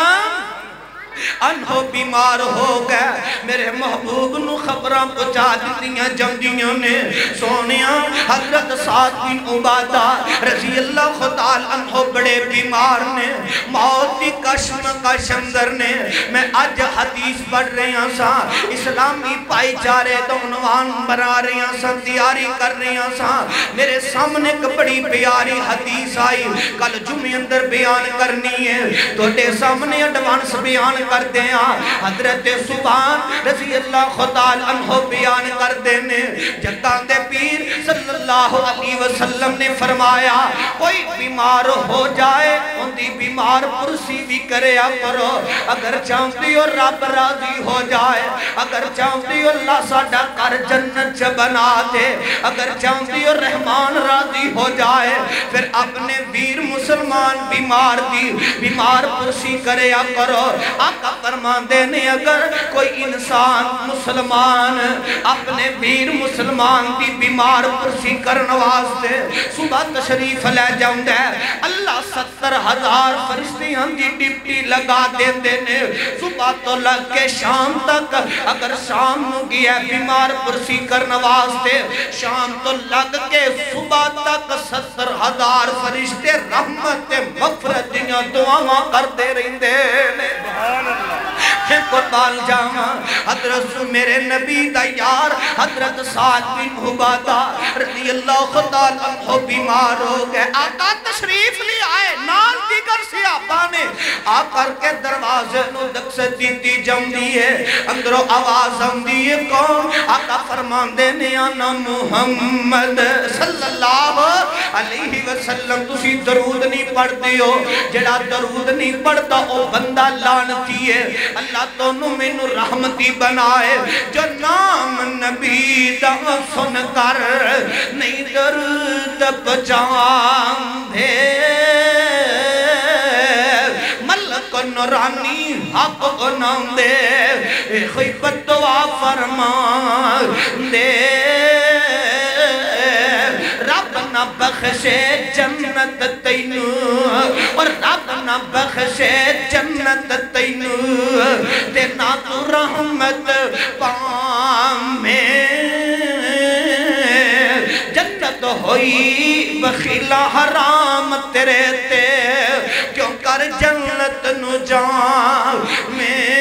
انہو بیمار ہو گئے. میرے محبوب نو خبران پچا دیتیاں جمجیوں نے سونیاں حضرت سعد بن عبادہ رضی اللہ خطال انہو بڑے بیمار نے موتی کشم کشمدر نے. میں آج حدیث پڑھ رہے ہیں سا اسلامی پائی چارے دونوان بنا رہے ہیں سا تیاری کر رہے ہیں سا. میرے سامنے ایک بڑی پیاری حدیث آئی کل جمعے اندر بیان کرنی ہے تو دے سامنے اڈوانس بیان کر دیا. حضرت سبحان رضی اللہ خطال عنہ بیان کر دینے جتان دے پیر صلی اللہ علیہ وسلم نے فرمایا کوئی بیمار ہو جائے ان دی بیمار پرسی بھی کریا کرو. اگر چاہتی ہو رب راضی ہو جائے اگر چاہتی ہو اللہ ساڑھا کر جنت چ بنا دے اگر چاہتی ہو رحمان راضی ہو جائے پھر اپنے ویر مسلمان بیمار دی بیمار پرسی کریا کرو. آقا فرمان دینے اگر کوئی انسان مسلمان اپنے ویر مسلمان دی بیمار پرسی کرن واسطے صبح تشریف لے جاؤں دے اللہ ستر ہزار فرشتیاں دی ڈپٹی لگا دے دینے صبح تو لگ کے شام تک. اگر شام نو گیا بیمار پرسی کرن واسطے شام تو لگ کے صبح تک ستر ہزار فرشتے رحمت مغفرت دیاں دعاواں کر دے رہی دے. میں قربان جاواں حضرت میرے نبی دا یار حضرت سعد بن عبادہ رضی اللہ تعالیٰ عنہ بیمار ہو گئے. آقا تشریف لے آئے نال دیگر صحابہ نے آ کر کے دروازے نو دکست دیتی جمدی ہے اندروں آواز آمدی ہے کون آقا فرماندے نے آنا محمد صلی اللہ علیہ وسلم تسی درود نہیں پڑھ دیو جڑا درود نہیں پڑھتا او بندہ لعنتی ہے اللہ تو نو میں نو رحمتی بنائے جو نام نبی دا سن کر نہیں درد بچان دے ملک نورانی حق کو نام دے خیبت دعا فرما دے رب نہ بخشے جنت تینو اور رب نہ بخشے جنت تینو دینا تو رحمت پامے جنت ہوئی بخیلہ حرام تیرے تے کیوں کر جنت نو جان میں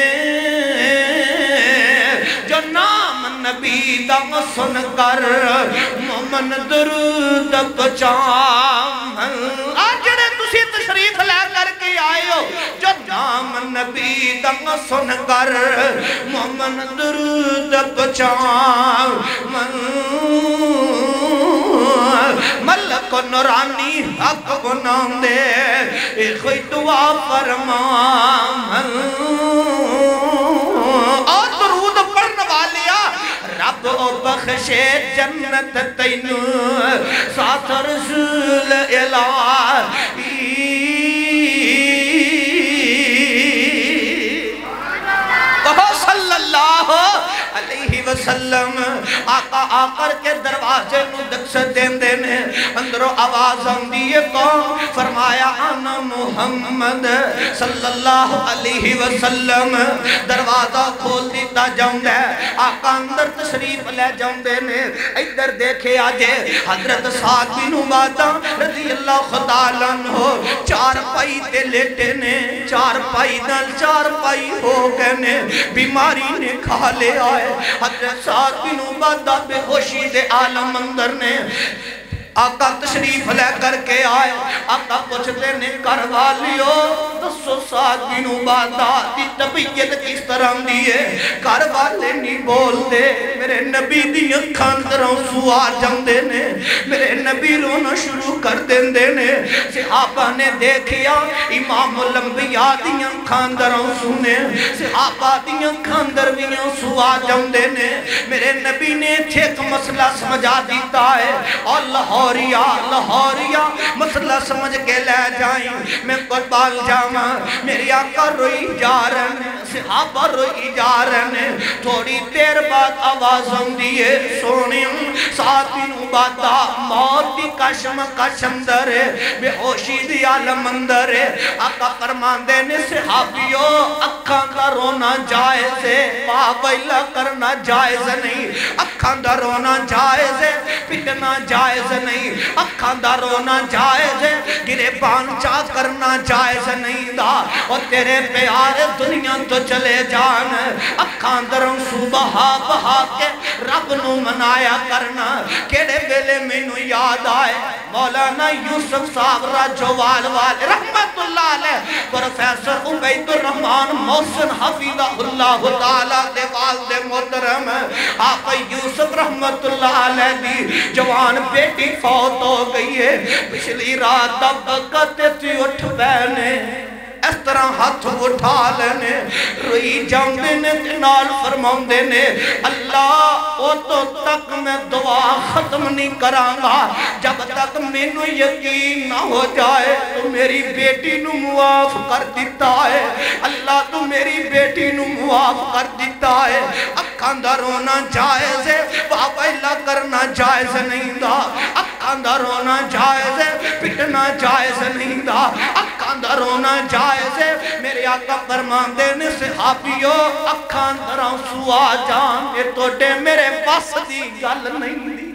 جو نام نبی دا سن کر مومن درود بچان آجڑے تسی تشریف لے کر کے آئے ہو جو نام نبی دا سن کر مومن درود بچان ملک نورانی حق کو نام دے کوئی دعا فرمان اور درود پڑھنے والیا رب او بخشے جنت تینو ساتھ رسول الہی صلی اللہ علیہ وسلم آقا آ کر کے دروازے نو دکست دین دینے اندروں آواز آمدی کون فرمایا انا محمد صلی اللہ علیہ وسلم دروازہ کھول دیتا جاؤں دے آقا اندر تشریف لے جاؤں دینے ادھر دیکھے آجے حضرت سعد بن عبادہ رضی اللہ خدالہ ہو چار پائی تے لیٹے نے چار پائی دل چار پائی ہو گئے نے بیماری نے کھا لے آئے حضرت سعد بن عبادہ بے ہوشی دے عالم اندر نے آقا تشریف لے کر کے آئے آقا پوچھتے نے کروالیو دسو سعد بن عبادہ دی طبیعت کس طرح دیئے کروالے نہیں بول دے میرے نبی دی اکھان دروں سوا جاندے نے میرے نبی رونا شروع کر دیں دے نے صحابہ نے دیکھیا امام الانبیاء دی اکھان دروں سنے صحابہ دی اکھان درویاں سوا جاندے نے میرے نبی نے ایک مسئلہ سمجھا دیتا ہے اور لاہور لاہوریا لاہوریا مسئلہ سمجھ کے لے جائیں میں قربان جاما میری آقا روئی جا رہے صحابہ روئی جا رہے تھوڑی دیر بعد آواز ہوں دیئے سونے ساتھ بن عبادہ موت دی کشم کشم در بے ہوشی دی عالم اندر آقا فرمان دینے صحابیوں اکھاں کا رونا جائز ہے پابیلہ کرنا جائز نہیں اکھاں کا رونا جائز ہے پٹنا جائز نہیں اکھاں دا رونا جائز ہے گرے پانچا کرنا جائز نہیں دا اور تیرے پیارے دنیا تو چلے جان اکھاں دروں صبح بہا کے رب نو منایا کرنا کیڑے بیلے میں نو یاد آئے مولانا یوسف صاحب راجوال والے رحمت اللہ علیہ پروفیسر عبید الرحمن محسن حفیظہ اللہ تعالیٰ دے والد محترم آپ یوسف رحمت اللہ علیہ دی جوان بیٹی فوت ہو گئی ہے پچھلی رات دب کتے تھی اٹھ بینے اس طرح ہاتھ اٹھا لینے روئی جاؤں دینے نال فرماؤں دینے اللہ او تو تک میں دعا ختم نہیں کرانگا جب تک میں نو یقین نہ ہو جائے تو میری بیٹی نو معاف کر دیتا ہے اللہ تو میری بیٹی نو معاف کر دیتا ہے اکھان دا رونا جائز ہے بابا اللہ کرنا جائز نہیں دا اکھان دا رونا جائز ہے پٹنا جائز نہیں دا اکھان دا رونا جائز ہے میرے آقا فرمان دینے صحابیوں اکھان دروں سوا جان یہ توڑے میرے پاس دی گل نہیں دی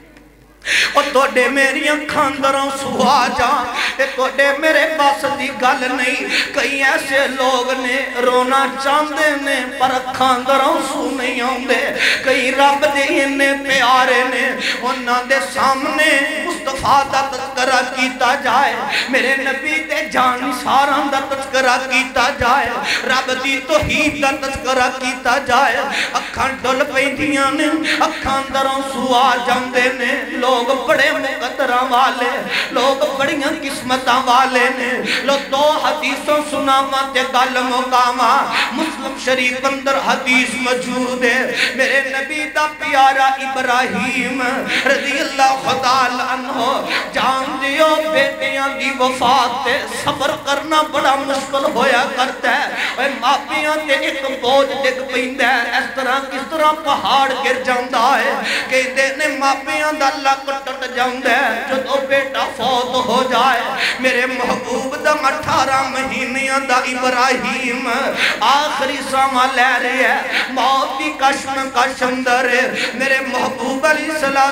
اور توڑے میری اکھان دروں سوا جان یہ توڑے میرے پاس دی گل نہیں کئی ایسے لوگ نے رونا چاندے نے پر اکھان دروں سو نہیں آن دے کئی رب دے انہیں پیارے نے انہاں دے سامنے مصطفیٰ دا تذکرہ کیتا جائے میرے نبی دے جان ساراں دا تذکرہ کیتا جائے رب دی توحید دا تذکرہ کیتا جائے اکھاں ڈل پیندیاں نے اکھاں دروں سوا جاندے نے لوگ بڑے مقدراں والے لوگ بڑیاں قسمتاں والے نے لو دو حدیثوں سناواں تے گل مقامہ مسلم شریف اندر حدیث موجود ہے میرے نبی دا پیارا ابراہیم رضی اللہ تعالی عنہ جان دیو بیٹیاں دی وفات تے صبر کرنا بڑا مشکل ہویا کرتا ہے اے ماپیاں تے ایک بوجھ ڈگ پیندا ہے اس طرح کس طرح پہاڑ گر جاندا ہے کہ دینے ماپیاں دا لک ٹٹ جاندا ہے جدو بیٹا فوت ہو جائے میرے محبوب دا اٹھارہ مہینیاں دا ابراہیم آخری ساما لے رہے ہے موت دی کشم کشندر میرے محبوب علیہ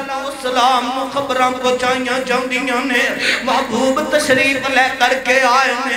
السلام خبراں پہنچائیاں جاندیاں نے محبوب تشریف لے کر کے آئے نے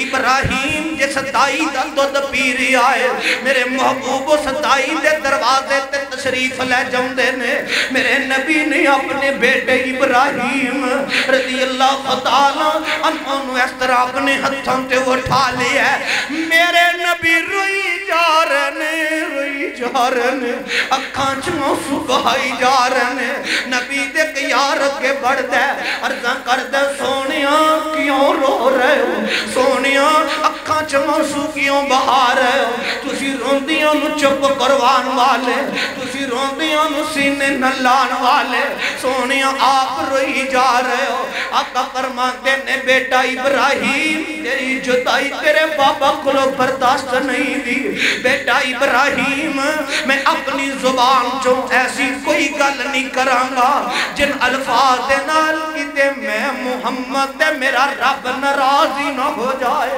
ابراہیم جے ستائی دا دودھ پیری آئے میرے محبوب ستائی دے دروازے تے تشریف لے جاندے نے میرے نبی نے اپنے بیٹے ابراہیم رضی اللہ تعالیٰ انہوں اس طرح اپنے ہتھوں تے اٹھا لیا ہے میرے نبی روئی جا رہے روئی جا رہے اکھاں چموں سبہائی جا رہے نبی دے یار کے بڑھ دے عرضاں کر دے سونیاں کیوں رو رہے ہو سونیاں اکھاں چموں سو کیوں بہا رہے ہو تسی روندیاں نو چپ کروان والے تسی روندیاں نو سینے نلان والے سونیاں آپ روئی جا رہے ہو آقا فرماتے نے بیٹا ابراہیم تیری جدائی تیرے بابا کلو برداشت نہیں دی بیٹا ابراہیم میں اپنی زبان جو ایسی کوئی گل نہیں کرانگا جن الفاظ دے نال کی دے میں محمد دے میرا رب ناراضی نہ ہو جائے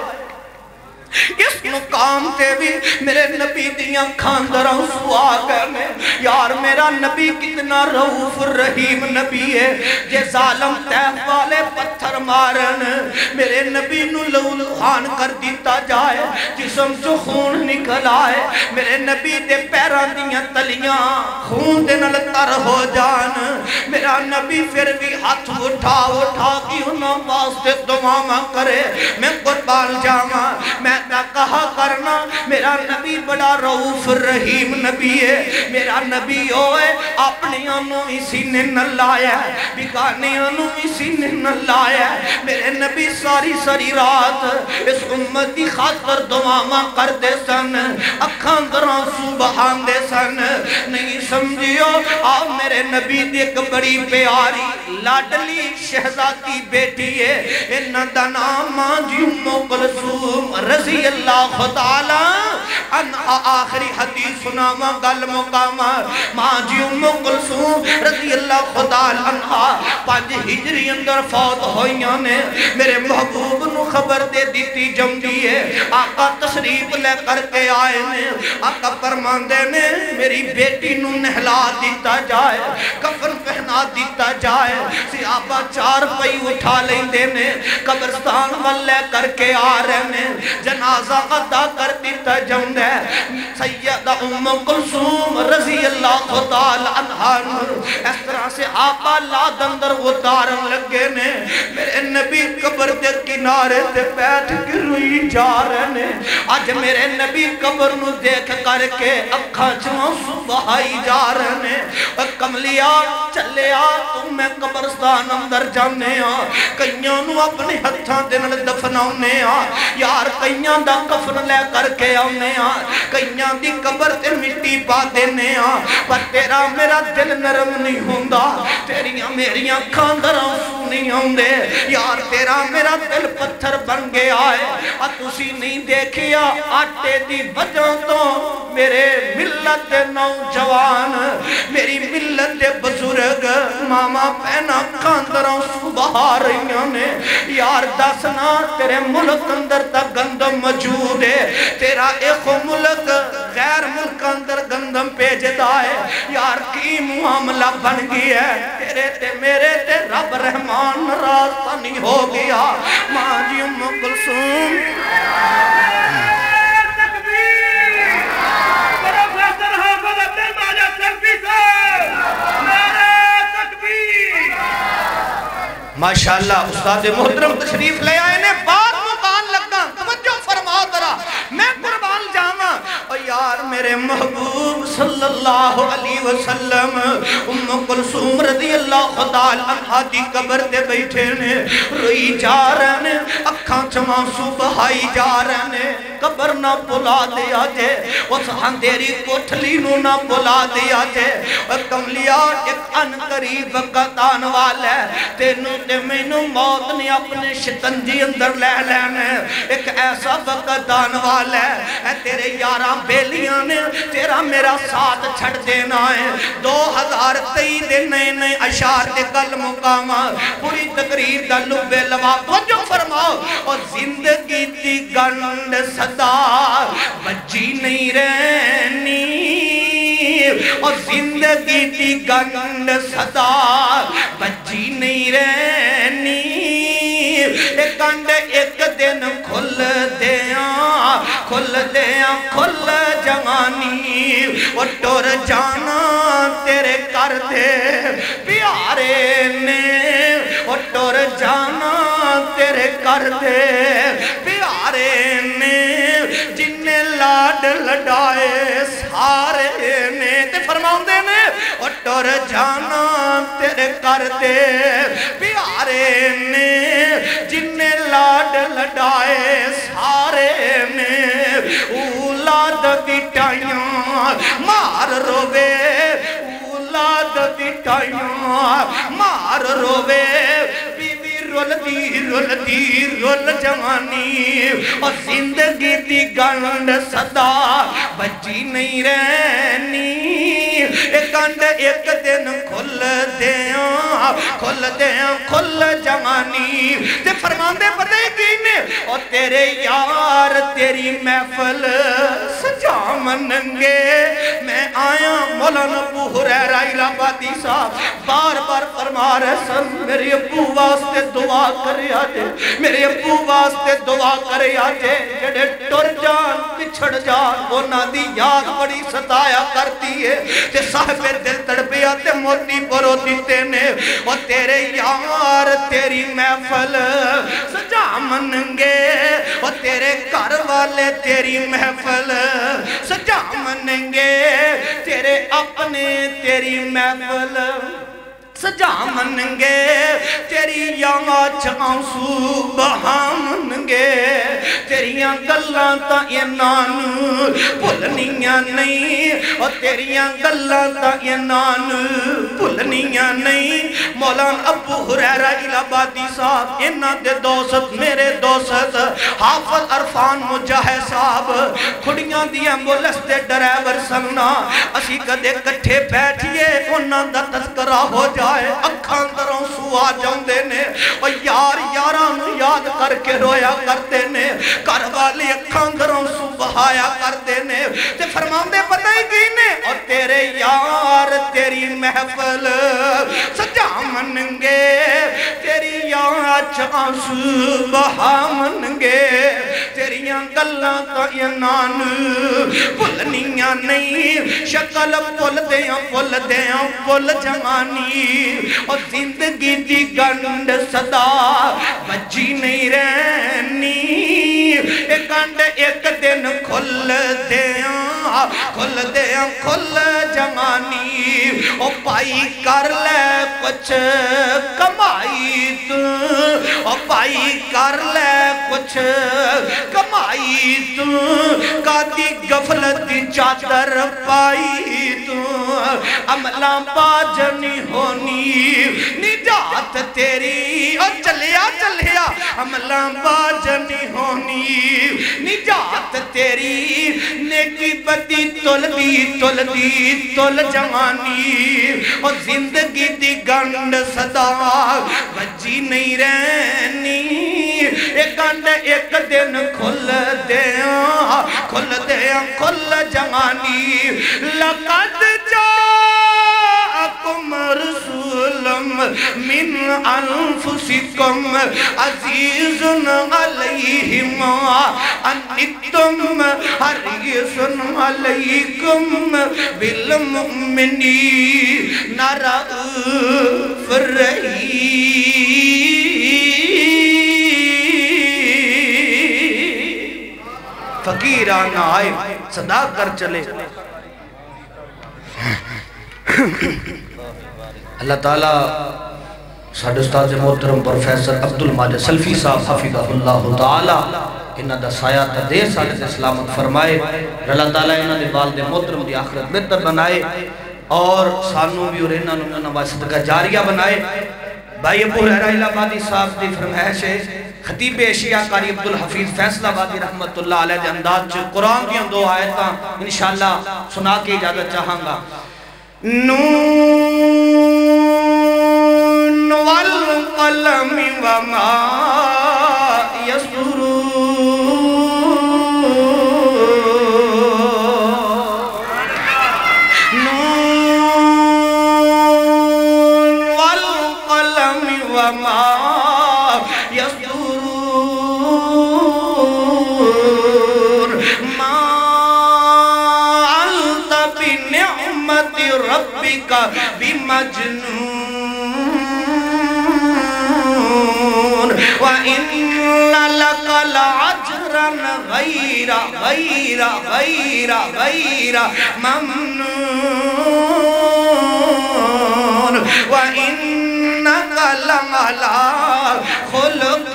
اس مقام تے بھی میرے نبی دیاں کھاندروں سوا کرنے یار میرا نبی کتنا رؤوف رحیم نبی ہے جے ظالم تیف والے پتھر مارن میرے نبی نو لہو لہان کر دیتا جائے جسم جو خون نکل آئے میرے نبی دے پیران دیاں تلیاں خون دے نل تر ہو جان میرا نبی پھر بھی ہاتھ اٹھا اٹھا کی انہوں واسطے دعا کرے میں قربان جاواں میں کہا کرنا میرا نبی بڑا رؤوف رحیم نبی ہے میرا نبی ہوئے اپنی انو اسی نے نہ لایا بگانی انو اسی نے نہ لایا میرے نبی ساری ساری رات اس امت کی خاطر دعا کر دے سن اکھان دروں سبحان دے سن نہیں سمجھیو آپ میرے نبی دی ایک بڑی پیاری لاڈلی شہزادی بیٹی ہے انہ دا نام مانجی ام کلثوم رضی اللہ تعالیٰ انہا آخری حدیث سناما گل مقاما مانجی ام کلثوم رضی اللہ تعالیٰ انہا پانچ ہجری اندر فوت ہوئیاں نے میرے محبوب نو خبر دے دیتی جمدی ہے آقا تشریف لے کر کے آئے نے آقا فرماندے نے میری بیٹی نو نہلا دیتا جائے کفن پہنا دیتا جائے صحابہ چار پئی اٹھا لیں دینے قبرستان والے کر کے آ رہے نے جنازہ قدا کر دیتا جمد ہے سیدہ ام کلثوم رضی اللہ تعالی عنہ اس طرح سے آقا لاد اندر اتارن لگے نے میرے نبی قبر دے کنارے تے بیٹھ کے روئی جا رہے نے آج میرے نبی قبر نو دیکھ کر کے اکھاں چوں صبحائی جا رہے نے کملیا چلے آ تم میں قبرستان اندر جانے آ کئیاں نو اپنے ہتھاں دن دفناؤنے آ یار کئیاں دا کفن لے کر کے آنے آ کئیاں دی قبر تے مٹی پا دینے آ پر تیرا میرا دل نرم نہیں ہوندہ تیریاں میریاں کھاندراں سونی ہوندے یار تیرا میرا دل پتھر بن گیا ہے اور تسی نہیں دیکھیا آٹے دی وجہ تو میرے ملت دے نوجوان میری ملت دے بزرگ ماما پہنا کھاندراں سبہا رہیاں نے یار دسنا تیرے ملک اندر تا گندم موجود ہے تیرا ایک ملک غیر ملک اندر گندم پیجدہ ہے یار کی معاملہ بن گیا ہے تیرے تے میرے تے رب رحمان راستہ نہیں ہو گیا ماں جی ام کلثوم تکبیر پروفیسر حافظ عبد الماجد سلفی سے نعرہ تکبیر ماشاءاللہ استاد محترم تشریف لے آئے نے بات مکان لگا توجہ فرما درہ میں قربان جانا اور یار میرے محبوب صلی اللہ علیہ وسلم ام کلثوم رضی اللہ تعالی عنہ دی قبر دے بیٹھے نے روئی جا رہے نے اکھاں چمانسو بہائی جا رہے نے قبر نہ بلا دیا جے اس اندھیری کوٹھلی نو نہ بلا دیا جے اور کملیا ایک ان قریب قطان والا ہے تینوں تے مینوں موت نے اپنے شکنجی اندر لے لینے ایک ایسا وقت آن والا ہے اے تیرے یاراں بیلیاں نے تیرا میرا ساتھ چھڑ دینا ہے دو ہزار تئی دے نئے نئے اشار دے کل مقامہ پوری تقریر دا لبے لوا توجہ فرماؤ اور زندگی دی گنڈ صدا بچی نہیں رہنی اور زندگی دی گنڈ صدا بچی نہیں رہنی ایک گنڈ ایک دن کھل دیاں کھل دیاں کھل جوانی وہ ٹور جانا تیرے کر دے پیارے نے وہ ٹور جانا تیرے کر دے پیارے نے جن لاڈ لڈائے سارے نے تے فرماؤں دے نے وہ ٹور جانا تیرے کر دے پیارے نے جن لاڈ لڈائے سارے نے اولاد بٹائیاں مار روے اولاد بٹائیاں مار روے بیوی رول دی رول دی رول جوانی اور زندگی دی گنڈ صدا بچی نہیں رہنی ایک گنڈ ایک دن کھل دیاں کھل دیاں کھل جوانی تے فرمان دے پتہ کی نے اور تیرے یار تیری محفل سجا مننگے میں آیا مولانا ابو ہریرہ الہبادی صاحب بار بار فرما رہے سن میرے ابو واسطے دعا کرے آجے میرے ابو واسطے دعا کرے آجے جڑے ٹر جان پچھڑ جان وہ نادی یاد بڑی ستایا کرتی ہے تے صاحب دل تڑپیا تے موتی پرو دیتے نے اور تیرے یار تیری محفل سجا مننگے اور تیرے گھر والے تیری محفل سجا مننگے تیرے اپنے تیری محفل سجا مننگے تیری یاد آنسو بہا مننگے تیریاں گلاں تا اینان بھلنیاں نہیں اور تیریاں گلاں تا اینان بھلنیاں نہیں مولانا ابو ہریرہ الہبادی صاحب انہاں دے دوست میرے دوست حافظ عرفان مجاہد صاحب کھڑیاں دی ایمبولنس دے ڈرائیور سننا اسی کدے کٹھے بیٹھئے انہاں دا تذکرہ ہو جائے اکھاں دروں سوا جاندے نے اور یار یاران یاد کر کے رویا کرتے نے کر والی اکھاں دروں سو بہایا کرتے نے تے فرمان دے پتہ ہی کی نے اور تیرے یار تیری محفل سجا مننگے تیری یاد آنسو بہا مننگے تیریاں گلاں تا اینان بھلنیاں نہیں شکل پل دیاں پل دیاں پل جوانی اور زندگی دی گنڈ صدا بچی نہیں رہنی ایک گنڈ ایک دن کھل دیاں کھل دیاں کھل جوانی او پائی کر لے کچھ کمائی تو او پائی کر لے کچھ کمائی تو کاتی غفلت چادر پائی تو عملہ باجنی ہونی نجات تیری اور چلیا چلیا عملہ باجنی ہونی نجات تیری نیکی بدی تل دی تل دی تل جوانی اور زندگی دی گنڈ صدا بچی نہیں رہنی ایک گنڈ ایک دن کھل دیاں کھل دیاں کھل جوانی لقد جاءکم رسولم من انفسکم عزیز علیہ ما انتم حریص علیکم بالمؤمنین رؤوف رحیم فقیرانہ آئے صدا کر چلے۔ اللہ تعالیٰ ساڈے استاد محترم پروفیسر عبدالماجد سلفی صاحب حفظہ اللہ تعالیٰ انہاں دا سایہ تا دے سالے سے سلامت فرمائے، اللہ تعالیٰ انہاں دے والد محترم دی آخرت بہتر بنائے اور سانوں بھی اور انہاں نوں نواز صدقہ جاریہ بنائے۔ بھائی ابو ہریرہ الہ آبادی صاحب دی فرمائش ہے، خطیب ایشیاء قاری عبدالحفیظ فیصل آبادی رحمت اللہ علیہ دے انداز جو قرآن کی دو آیتاں انشاءاللہ سنا کے اجازت چاہاں گا۔ نون والقلم وما یسطرون، نون والقلم وما یسطرون، ما انت بنعمت ربک بمجنون، وَإِنَّ لَكَ لَعَجْرًا غَيْرَ غَيْرَ غَيْرَ غَيْرَ مَمْنُونَ، وَإِنَّكَ لَعَلَىٰ خُلُقٍ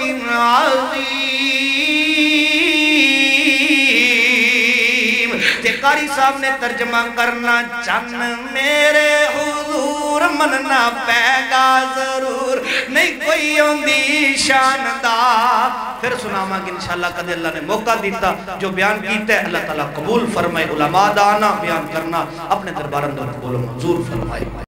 عَظِيمٍ۔ تے قاری صاحب نے ترجمہ کرنا، چن میرے حضور مننا پیگا ضرور، نہیں کوئی ہوندی شاندار۔ پھر سناما کہ انشاءاللہ قدر اللہ نے موقع دیتا جو بیان کیتا ہے اللہ تعالیٰ قبول فرمائے، علماء دانا بیان کرنا اپنے دربار اندر قبول و منظور فرمائے۔